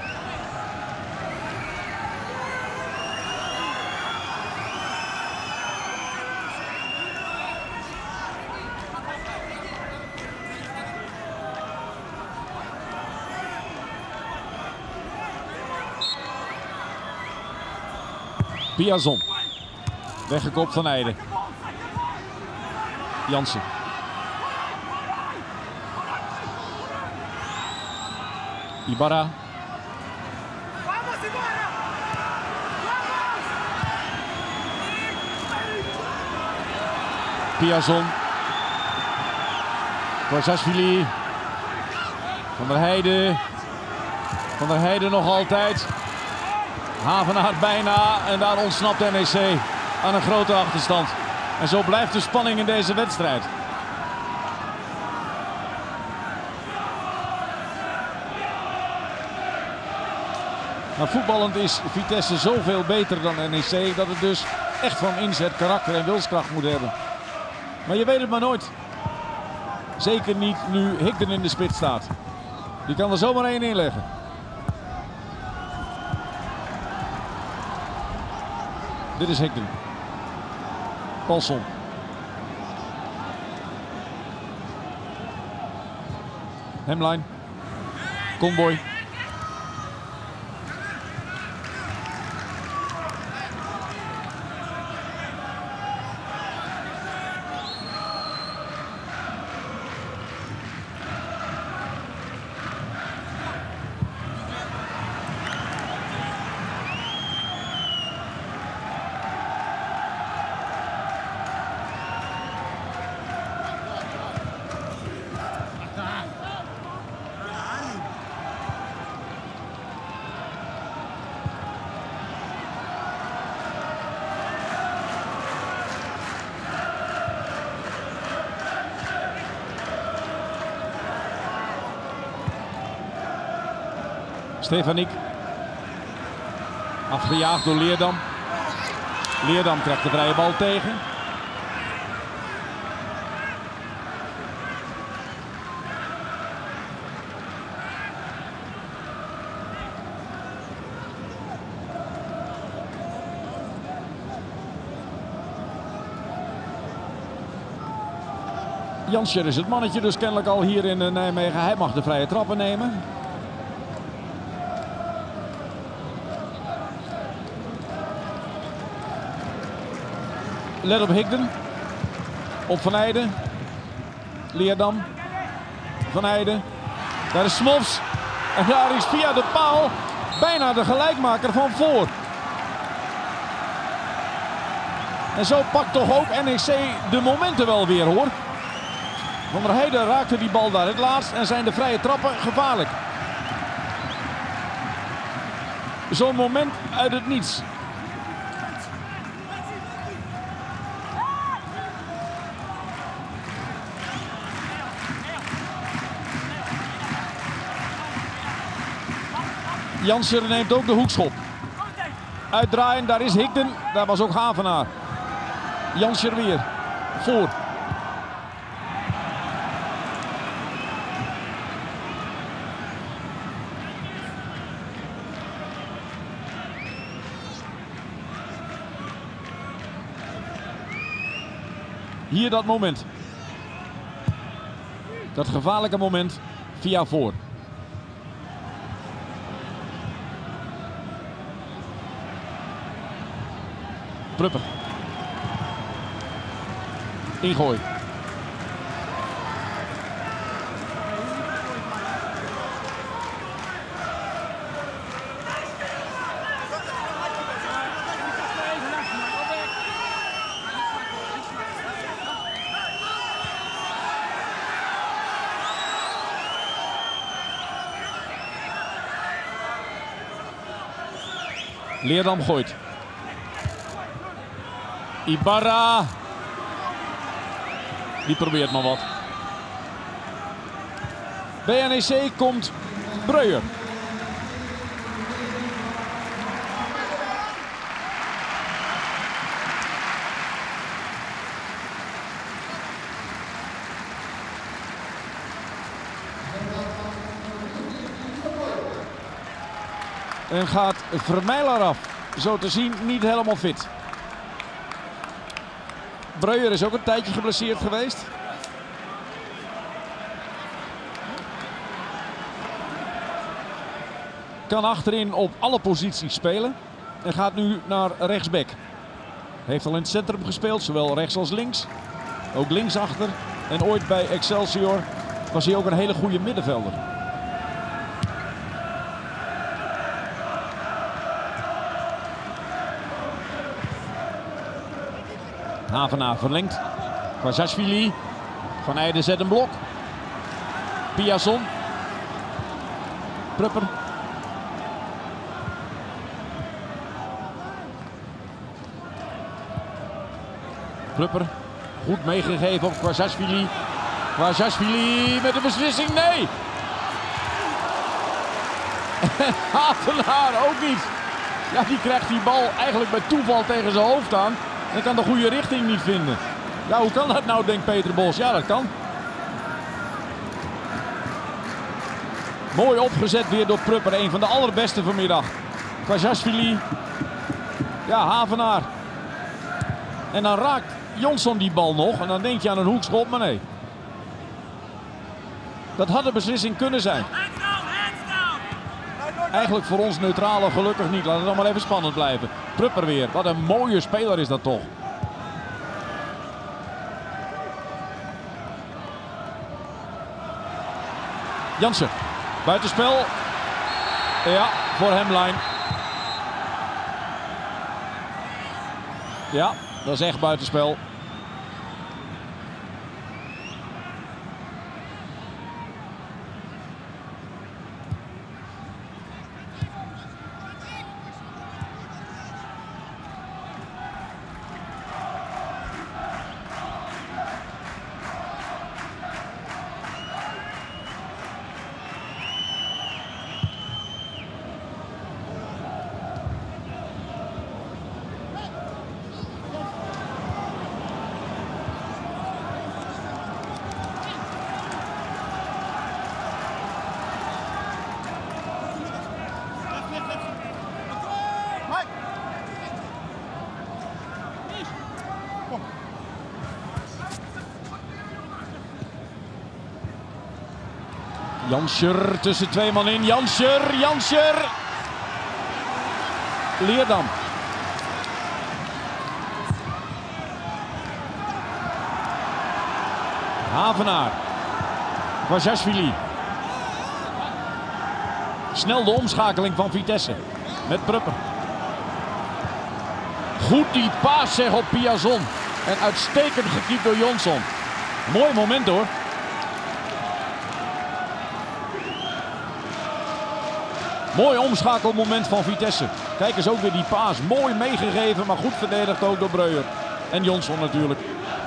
Speaker 1: Piazon. Weggekopt van Eijden. Jansen. Ibarra. Piazon. Korsashvili. Van der Heijden. Van der Heijden nog altijd. Havenaar bijna en daar ontsnapt N E C aan een grote achterstand. En zo blijft de spanning in deze wedstrijd. Maar voetballend is Vitesse zoveel beter dan N E C dat het dus echt van inzet, karakter en wilskracht moet hebben. Maar je weet het maar nooit. Zeker niet nu Higden in de spits staat. Die kan er zomaar één inleggen. Dit is Higden. Paulson. Hemline. Comboy. Stefaniek. Afgejaagd door Leerdam. Leerdam krijgt de vrije bal tegen. Janscher is het mannetje dus kennelijk al hier in Nijmegen. Hij mag de vrije trappen nemen. Let op Higden. Op Van Eijden. Leerdam. Van Eijden. Daar is Smofs. En daar is via de paal bijna de gelijkmaker van voor. En zo pakt toch ook N E C de momenten wel weer, hoor. Van der Heijden raakte die bal daar het laatst en zijn de vrije trappen gevaarlijk. Zo'n moment uit het niets. Jansen neemt ook de hoekschop. Uitdraaien, daar is Higden. Daar was ook Havenaar. Jansen weer. Voor. Hier dat moment. Dat gevaarlijke moment via voor. Prupper. Ingooi. Leerdam gooit. Ibarra. Die probeert maar wat. B N E C komt Breuer. En gaat Vermeijer af. Zo te zien niet helemaal fit. Breuer is ook een tijdje geblesseerd geweest. Kan achterin op alle posities spelen. En gaat nu naar rechtsback. Heeft al in het centrum gespeeld, zowel rechts als links. Ook linksachter. En ooit bij Excelsior was hij ook een hele goede middenvelder. Havenaar verlengt. Kvaratskhelia. Van Eijden zet een blok. Piazon. Prupper. Prupper. Goed meegegeven op Kvaratskhelia. Kvaratskhelia met de beslissing. Nee! Havenaar ook niet. Ja, die krijgt die bal eigenlijk bij toeval tegen zijn hoofd aan. En kan de goede richting niet vinden. Ja, hoe kan dat nou, denkt Peter Bos? Ja, dat kan. Mooi opgezet weer door Prupper. Een van de allerbeste vanmiddag. Kvaratskhelia. Ja, Havenaar. En dan raakt Jonsson die bal nog. En dan denk je aan een hoekschop, maar nee. Dat had de beslissing kunnen zijn. Eigenlijk voor ons neutrale gelukkig niet. Laat het dan maar even spannend blijven. Prupper weer. Wat een mooie speler is dat toch. Jansen. Buitenspel. Ja, voor Hemlijn. Ja, dat is echt buitenspel. Janscher tussen twee man in. Janscher, Janscher. Leerdam. Havenaar. Kvaratskhelia. Snel de omschakeling van Vitesse. Met Prupper. Goed die paas zeg op Piazon. En uitstekend gekiept door Jonsson. Mooi moment hoor. Mooi omschakelmoment van Vitesse. Kijk eens ook weer die paas. Mooi meegegeven, maar goed verdedigd ook door Breuer. En Jonsson natuurlijk.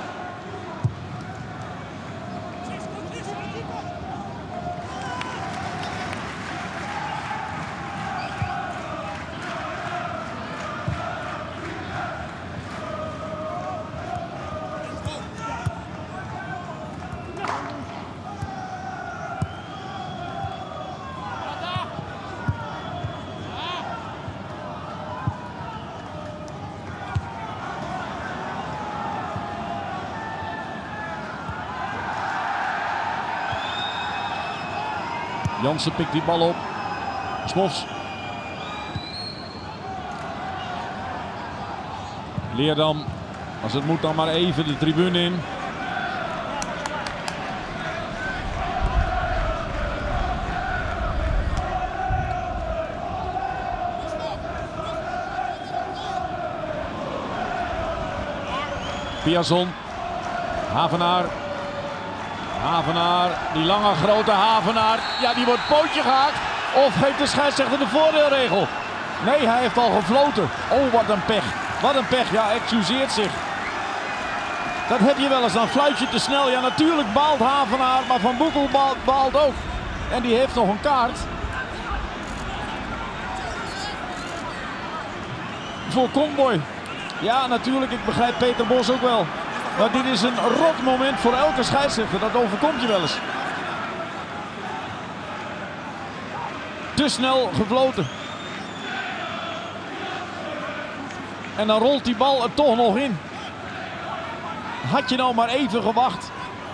Speaker 1: Jansen pikt die bal op. Smofs. Leerdam. Als het moet dan maar even de tribune in. Piazon. Havenaar. Havenaar, die lange grote Havenaar. Ja, die wordt pootje gehaakt. Of geeft de scheidsrechter de voordeelregel? Nee, hij heeft al gefloten. Oh, wat een pech. Wat een pech. Ja, excuseert zich. Dat heb je wel eens. Dan fluit je te snel. Ja, natuurlijk baalt Havenaar, maar Van Boekel baalt, baalt ook. En die heeft nog een kaart. Voor Comboy. Ja, natuurlijk. Ik begrijp Peter Bos ook wel. Maar dit is een rot moment voor elke scheidsrechter. Dat overkomt je wel eens. Te snel gefloten. En dan rolt die bal er toch nog in. Had je nou maar even gewacht.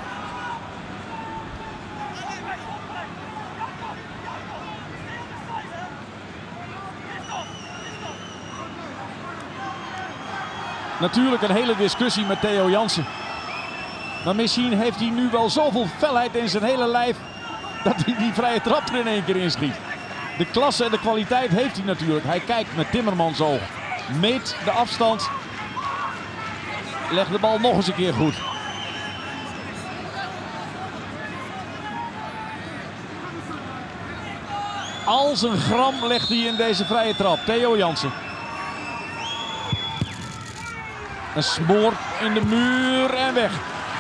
Speaker 1: Natuurlijk een hele discussie met Theo Jansen. Maar misschien heeft hij nu wel zoveel felheid in zijn hele lijf dat hij die vrije trap er in één keer inschiet. De klasse en de kwaliteit heeft hij natuurlijk. Hij kijkt met Timmermans oog. Meet de afstand. Legt de bal nog eens een keer goed. Als een gram legt hij in deze vrije trap. Theo Jansen. Een smoor in de muur en weg.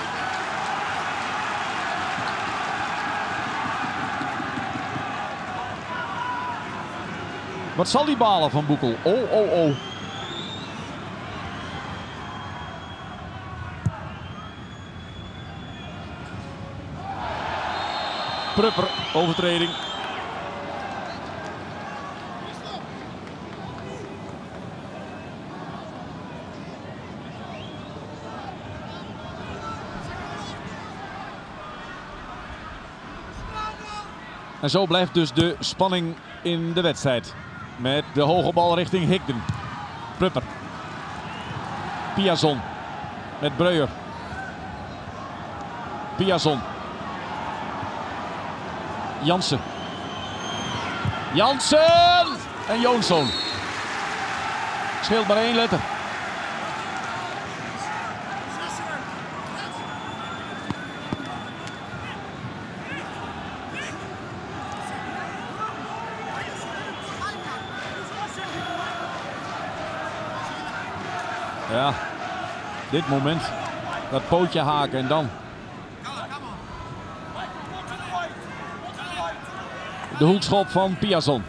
Speaker 1: Wat zal die balen van Boekel? Oh, oh, oh. Prupper, overtreding. En zo blijft dus de spanning in de wedstrijd. Met de hoge bal richting Higden. Prupper. Piazon. Met Breuer. Piazon. Jansen. Jansen! En Joonsson. Scheelt maar één letter. Ja, dit moment. Dat pootje haken en dan. De hoekschop van Piazon.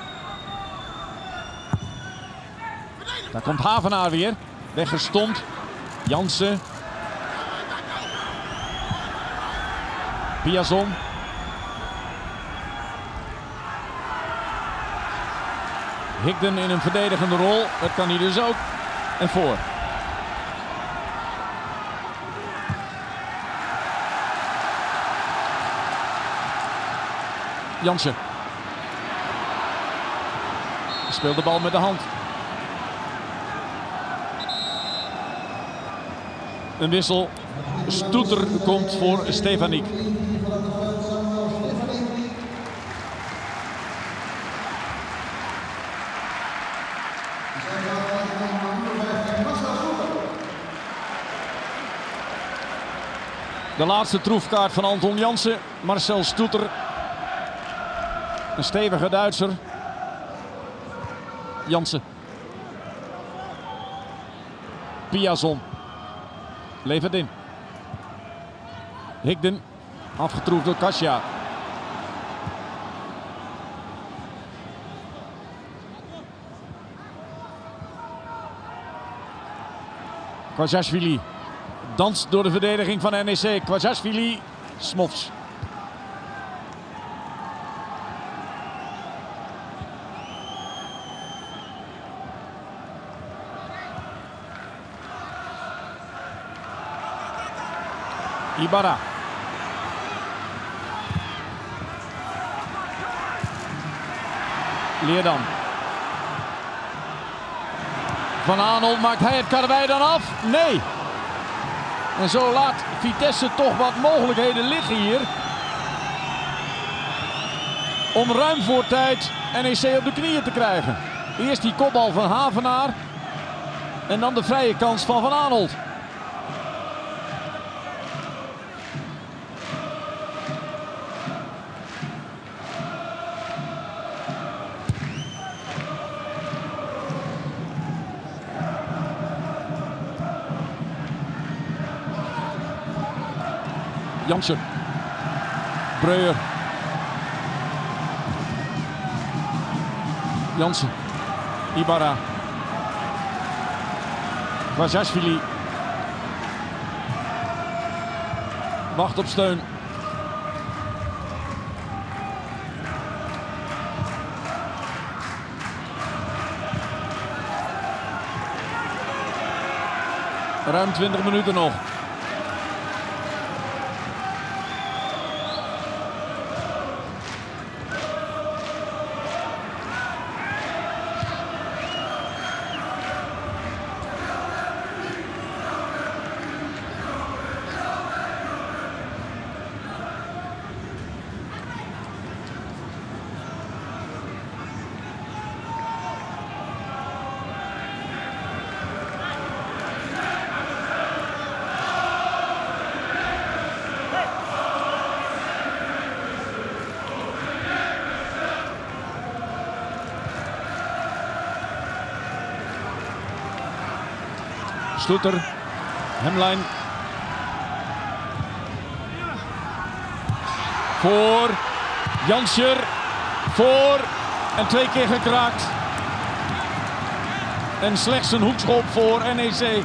Speaker 1: Daar komt Havenaar weer. Weggestompt. Jansen. Piazon. Higden in een verdedigende rol. Dat kan hij dus ook. En voor. Jansen. Speelt de bal met de hand. Een wissel. Stoeter komt voor Stefaniek. De laatste troefkaart van Anton Jansen. Marcel Stoeter. Een stevige Duitser. Jansen. Piazon. Levert in. Higden. Afgetroefd door Kasia. Kwazashvili. Danst door de verdediging van N E C. Kwazashvili. Smofs. Ibarra. Leerdam. Van Aanholt, maakt hij het karwei dan af? Nee. En zo laat Vitesse toch wat mogelijkheden liggen hier. Om ruim voor tijd N E C op de knieën te krijgen. Eerst die kopbal van Havenaar. En dan de vrije kans van Van Aanholt. Jansen. Breuer. Jansen. Ibarra. Kvaratskhelia. Wacht op steun. Ruim twintig minuten nog. Stoeter, Hemlijn. Voor, Janscher, voor en twee keer gekraakt. En slechts een hoekschop voor N E C.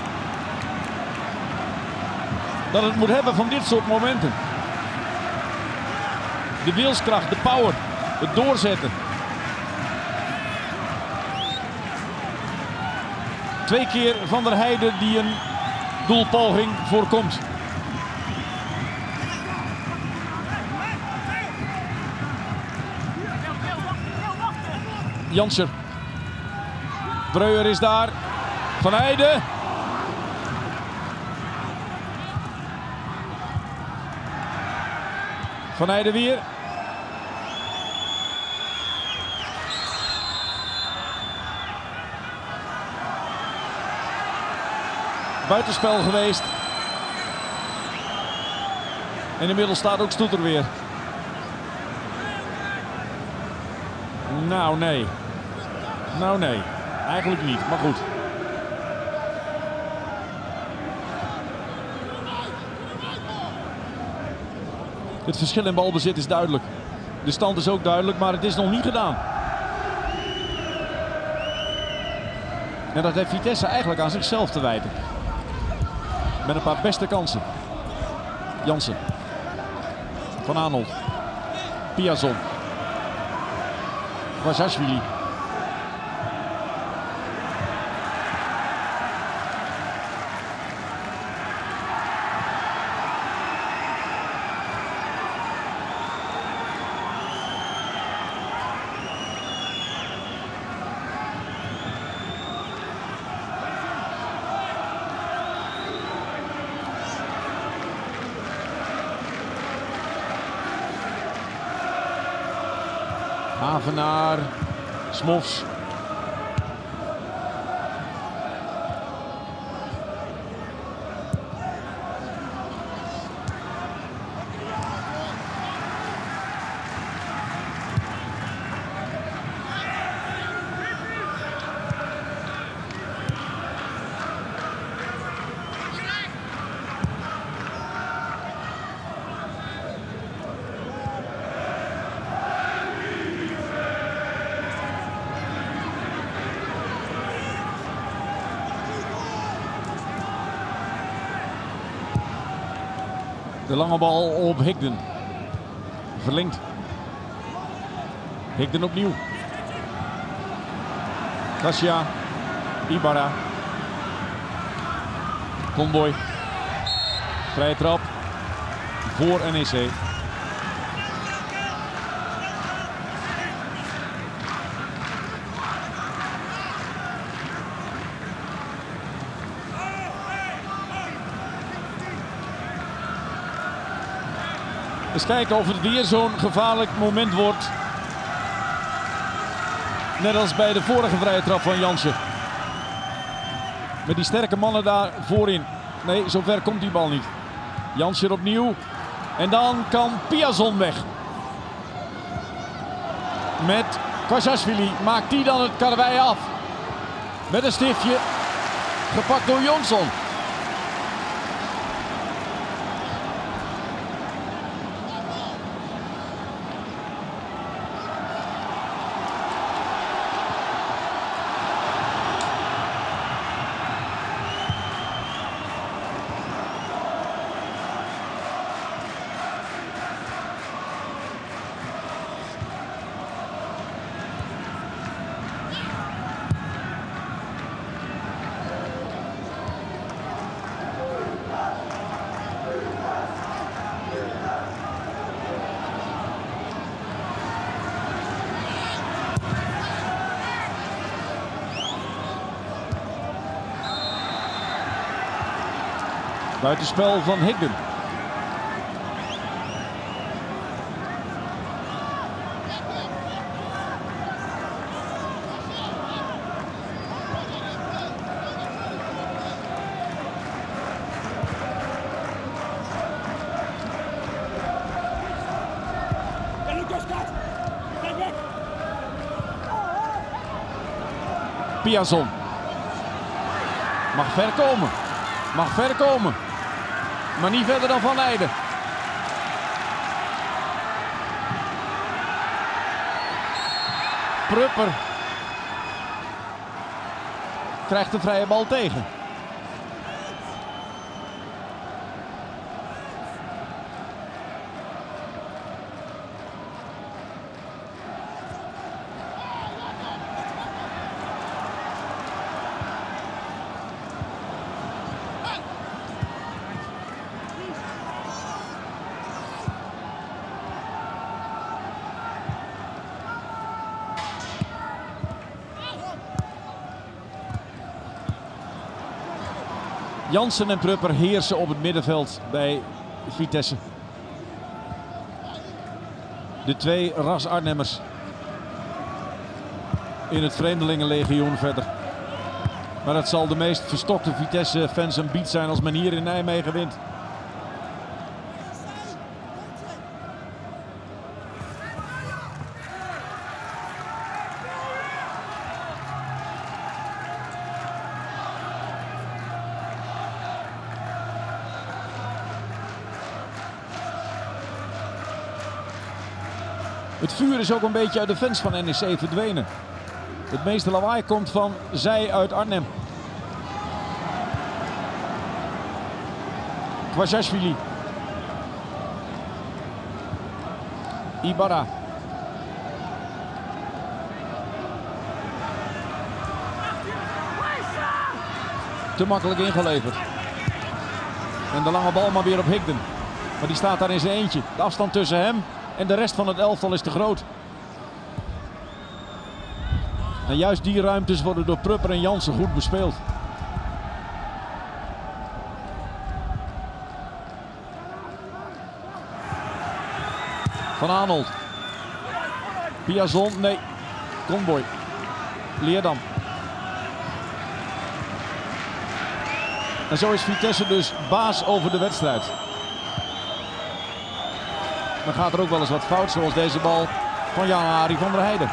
Speaker 1: Dat het moet hebben van dit soort momenten. De wilskracht, de power, het doorzetten. Twee keer Van der Heijden die een doelpoging voorkomt. Jansen. Breuer is daar. Van Heijden. Van Heijden weer. Buitenspel geweest. En inmiddels staat ook Stoeter weer. Nou nee. Nou nee. Eigenlijk niet, maar goed. Het verschil in balbezit is duidelijk. De stand is ook duidelijk, maar het is nog niet gedaan. En dat heeft Vitesse eigenlijk aan zichzelf te wijten. Met een paar beste kansen. Jansen. Van Aanholt. Piazon. Kvaratskhelia. Havenaar, Smofs. De lange bal op Higden. Verlengd. Higden opnieuw. Kasia. Ibarra. Conboy. Vrije trap. Voor N E C. Eens kijken of het weer zo'n gevaarlijk moment wordt. Net als bij de vorige vrije trap van Jansen. Met die sterke mannen daar voorin. Nee, zover komt die bal niet. Jansen opnieuw. En dan kan Piazon weg. Met Kvaratskhelia maakt die dan het karwei af. Met een stiftje. Gepakt door Jonsson. Buitenspel van Higden. Piazon. Mag ver komen. Mag ver komen. Maar niet verder dan Van Eijden. Prupper krijgt de vrije bal tegen. Jansen en Prupper heersen op het middenveld bij Vitesse. De twee ras-Arnhemmers in het Vreemdelingenlegioen verder. Maar het zal de meest verstokte Vitesse-fans een bied zijn als men hier in Nijmegen wint. Het vuur is ook een beetje uit de fans van N E C verdwenen. Het meeste lawaai komt van zij uit Arnhem. Kwasjashvili. Ibarra. Te makkelijk ingeleverd. En de lange bal maar weer op Higden. Maar die staat daar in zijn eentje. De afstand tussen hem en de rest van het elftal is te groot. En juist die ruimtes worden door Prupper en Jansen goed bespeeld. Van Aanholt. Piazon, nee. Comboy. Leerdam. En zo is Vitesse dus baas over de wedstrijd. Dan gaat er ook wel eens wat fout, zoals deze bal van Jan-Arie van der Heijden.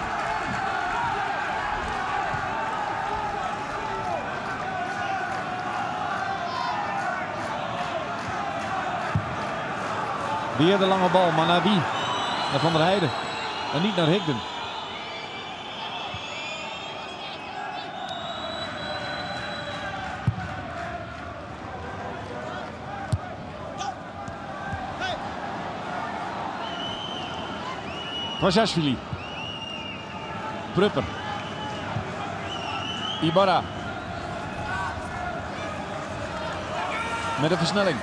Speaker 1: Weer de lange bal, maar naar wie? Naar Van der Heijden. En niet naar Higden. Kwasjashvili. Prupper. Ibarra. Met een versnelling.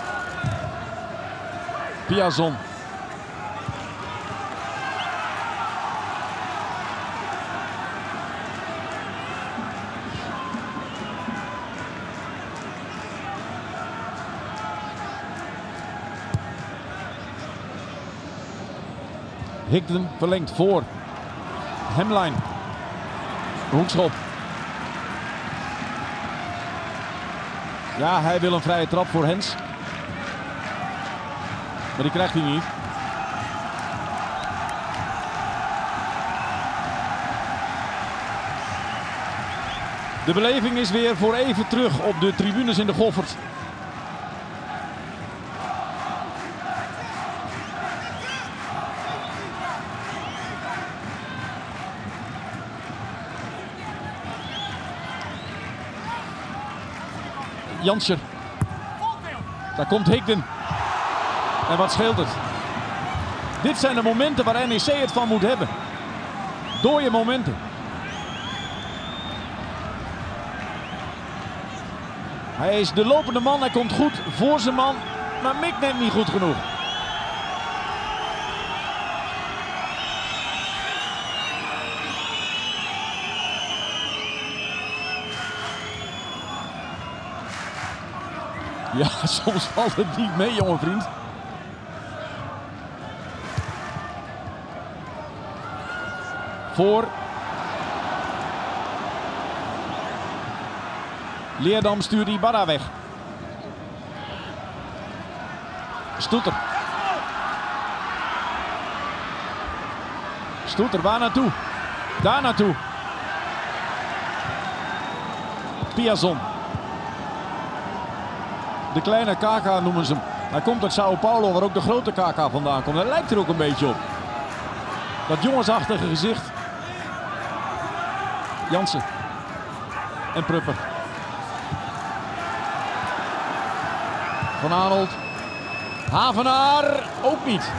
Speaker 1: Piazon. Higden verlengt voor. Hemline. Hoekschop. Ja, hij wil een vrije trap voor Hens. Maar die krijgt hij niet. De beleving is weer voor even terug op de tribunes in de Goffert. Jansen. Daar komt Higden. En wat scheelt het? Dit zijn de momenten waar N E C het van moet hebben. Dooie momenten. Hij is de lopende man, hij komt goed voor zijn man, maar mikt net niet goed genoeg. Ja, soms valt het niet mee, jonge vriend. Voor. Leerdam stuurt Ibarra weg. Stoeter. Stoeter, waar naartoe? Daar naartoe. Piazon. De kleine Kaka noemen ze hem. Hij komt uit Sao Paulo, waar ook de grote Kaka vandaan komt. Hij lijkt er ook een beetje op. Dat jongensachtige gezicht. Jansen. En Prupper. Van Arnold. Havenaar ook niet.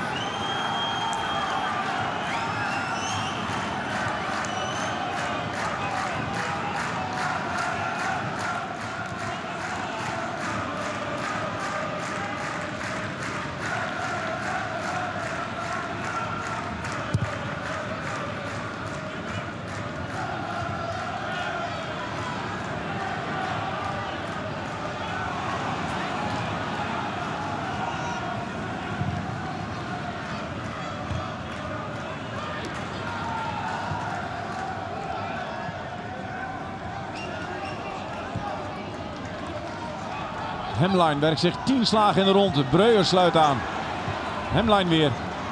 Speaker 1: Hemline werkt zich tien slagen in de ronde. Breuer sluit aan. Hemline weer.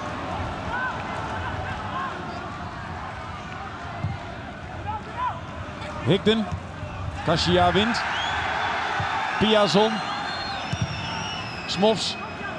Speaker 1: Higden. Kasia wint. Piazon. Smofs.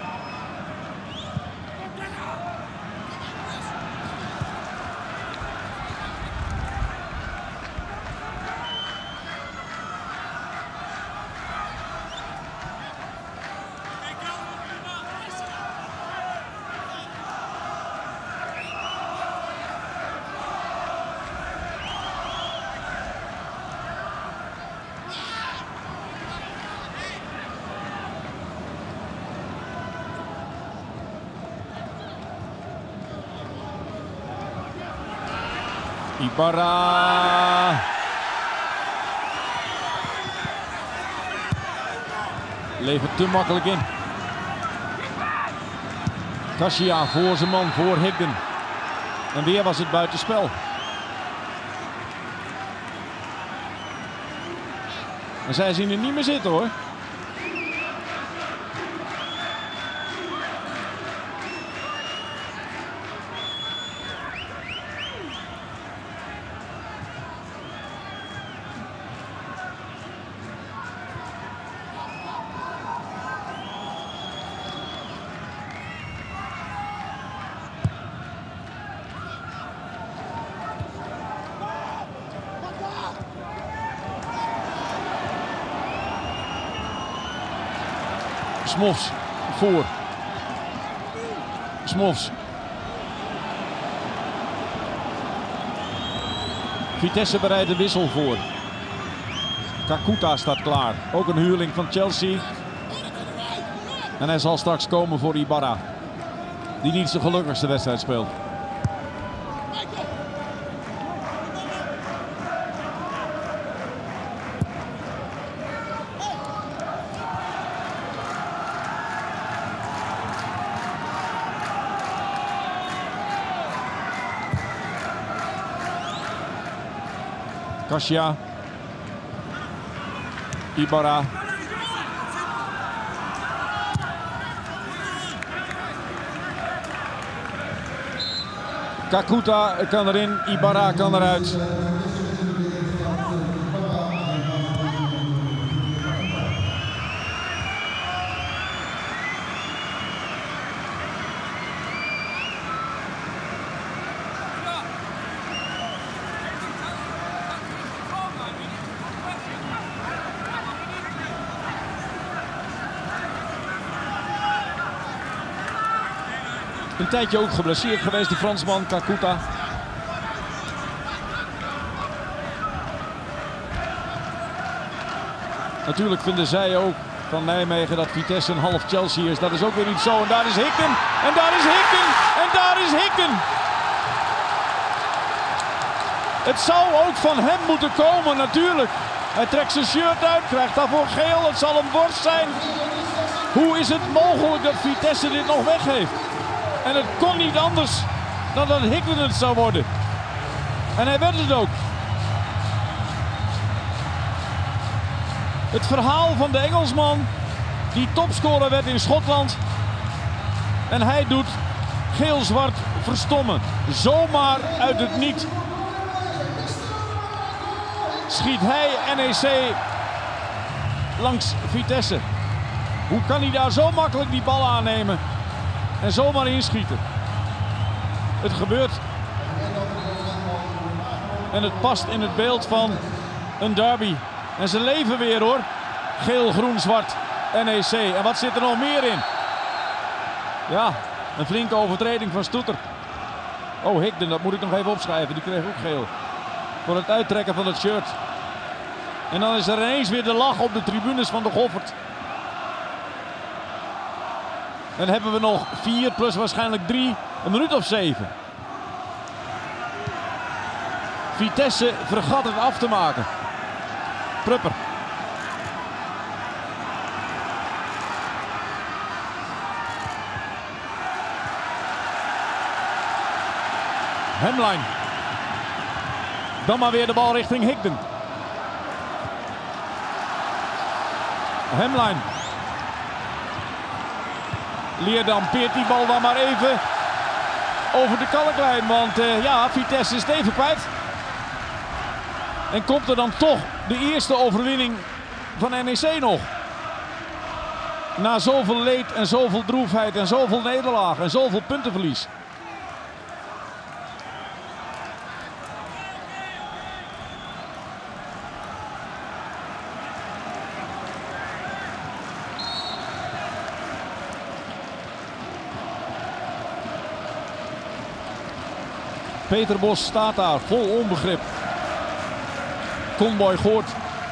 Speaker 1: Ibarra. Levert te makkelijk in. Kasia voor zijn man, voor Higden. En weer was het buitenspel. En zij zien er niet meer zitten hoor. Smofs voor. Smofs. Vitesse bereidt de wissel voor. Kakuta staat klaar. Ook een huurling van Chelsea. En hij zal straks komen voor Ibarra. Die niet zijn gelukkigste wedstrijd speelt. Kasia. Ibarra. Kakuta kan erin, Ibarra kan eruit. Een tijdje ook geblesseerd geweest, de Fransman Kakuta. Natuurlijk vinden zij ook van Nijmegen dat Vitesse een half Chelsea is. Dat is ook weer niet zo. En daar is Hicken. En daar is Hicken. En daar is Hicken. Het zou ook van hem moeten komen natuurlijk. Hij trekt zijn shirt uit, krijgt daarvoor geel. Het zal een worst zijn. Hoe is het mogelijk dat Vitesse dit nog weg heeft? En het kon niet anders dan dat Higden het zou worden. En hij werd het ook. Het verhaal van de Engelsman die topscorer werd in Schotland. En hij doet geel-zwart verstommen. Zomaar uit het niet. Schiet hij N E C langs Vitesse. Hoe kan hij daar zo makkelijk die bal aannemen en zomaar inschieten? Het gebeurt. En het past in het beeld van een derby. En ze leven weer hoor. Geel, groen, zwart, N E C. En wat zit er nog meer in? Ja, een flinke overtreding van Stoeter. Oh, Higden, dat moet ik nog even opschrijven. Die kreeg ook geel. Voor het uittrekken van het shirt. En dan is er ineens weer de lach op de tribunes van de Goffert. Dan hebben we nog vier plus waarschijnlijk drie. Een minuut of zeven. Vitesse vergat het af te maken. Prupper. Hemlijn. Dan maar weer de bal richting Higden. Hemlijn. Leerdam peert die bal dan maar even over de kalklijn. Want uh, ja, Vitesse is het even kwijt. En komt er dan toch de eerste overwinning van N E C nog. Na zoveel leed en zoveel droefheid en zoveel nederlaag en zoveel puntenverlies. Peter Bos staat daar vol onbegrip. Conboy Goort.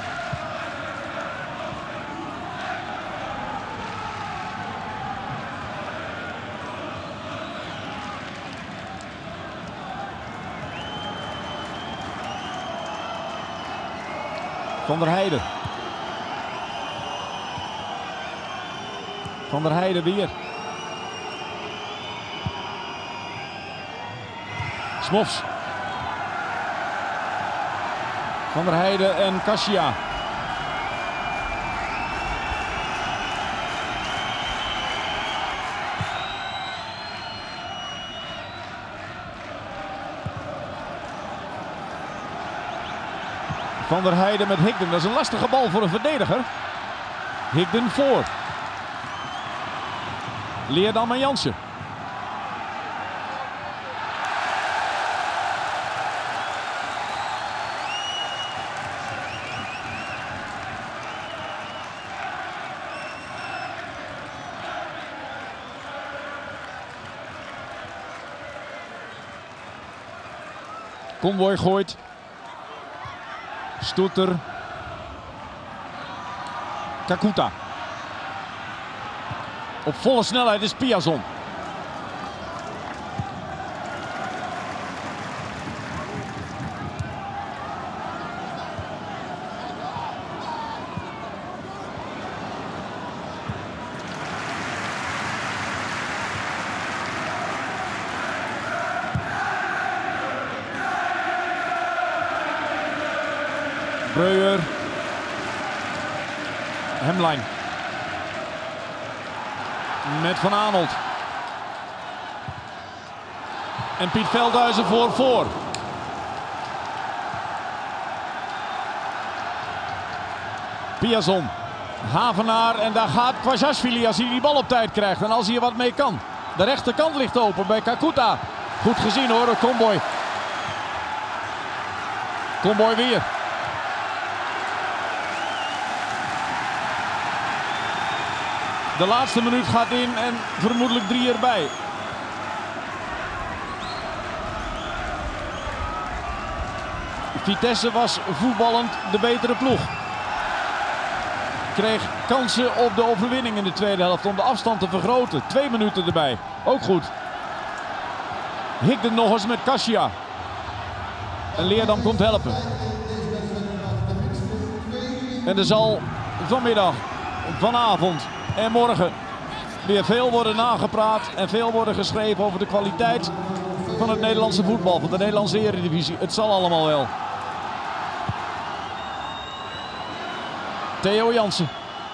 Speaker 1: Van der Heijden. Van der Heijden weer. Smofs. Van der Heijden en Kasia. Van der Heijden met Higden. Dat is een lastige bal voor een verdediger. Higden voor. Leerdam en Jansen. Conboy gooit. Stoeter. Kakuta. Op volle snelheid is Piazon. Breuer. Hemlijn. Met Van Aanholt. En Piet Veldhuizen voor voor. Piazon. Havenaar en daar gaat Kwasjashvili als hij die bal op tijd krijgt. En als hij er wat mee kan. De rechterkant ligt open bij Kakuta. Goed gezien hoor, Conboy. Conboy weer. De laatste minuut gaat in en vermoedelijk drie erbij. Vitesse was voetballend de betere ploeg. Kreeg kansen op de overwinning in de tweede helft om de afstand te vergroten. Twee minuten erbij. Ook goed. Higden nog eens met Kasia. En Leerdam komt helpen. En er zal vanmiddag, vanavond en morgen weer veel worden nagepraat en veel worden geschreven over de kwaliteit van het Nederlandse voetbal, van de Nederlandse Eredivisie. Het zal allemaal wel. Theo Jansen.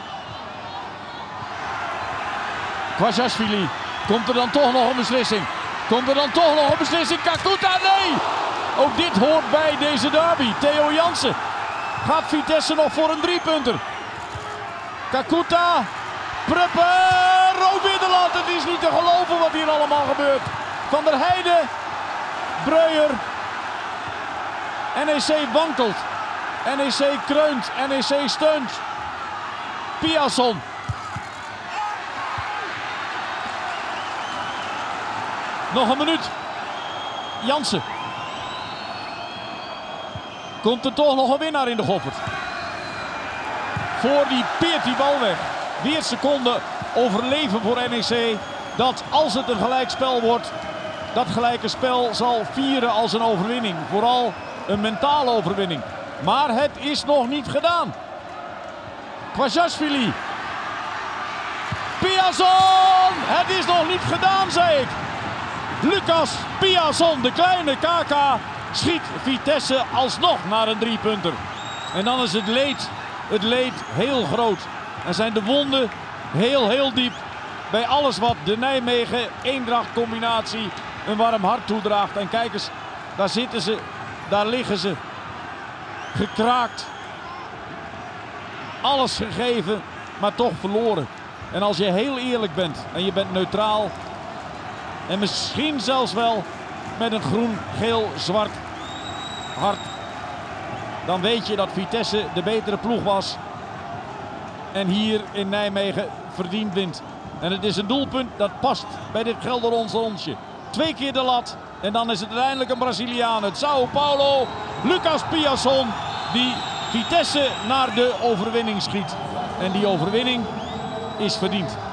Speaker 1: Kvaratskhelia. Komt er dan toch nog een beslissing? Komt er dan toch nog een beslissing? Kakuta, nee! Ook dit hoort bij deze derby. Theo Jansen. Gaat Vitesse nog voor een driepunter? Kakuta. Prupper. Ook weer de lat. Het is niet te geloven wat hier allemaal gebeurt. Van der Heijden. Breuer. N E C wankelt. N E C kreunt. N E C steunt. Piasson. Nog een minuut. Jansen. Komt er toch nog een winnaar in de Goffert. Voor die peert die bal weg. Weer seconden overleven voor N E C. Dat als het een gelijkspel wordt, dat gelijke spel zal vieren als een overwinning. Vooral een mentale overwinning. Maar het is nog niet gedaan. Kvaratskhelia. Piasson. Het is nog niet gedaan, zei ik. Lucas Piasson, de kleine K K, schiet Vitesse alsnog naar een driepunter. En dan is het leed, het leed heel groot. En zijn de wonden heel, heel diep bij alles wat de Nijmegen-Eendracht combinatie een warm hart toedraagt. En kijk eens, daar zitten ze, daar liggen ze. Gekraakt. Alles gegeven, maar toch verloren. En als je heel eerlijk bent en je bent neutraal en misschien zelfs wel met een groen, geel, zwart hart, dan weet je dat Vitesse de betere ploeg was en hier in Nijmegen verdiend wint. En het is een doelpunt dat past bij dit Gelderlandse onsje. Twee keer de lat en dan is het uiteindelijk een Braziliaan, het Sao Paulo, Lucas Piasson, die Vitesse naar de overwinning schiet. En die overwinning is verdiend.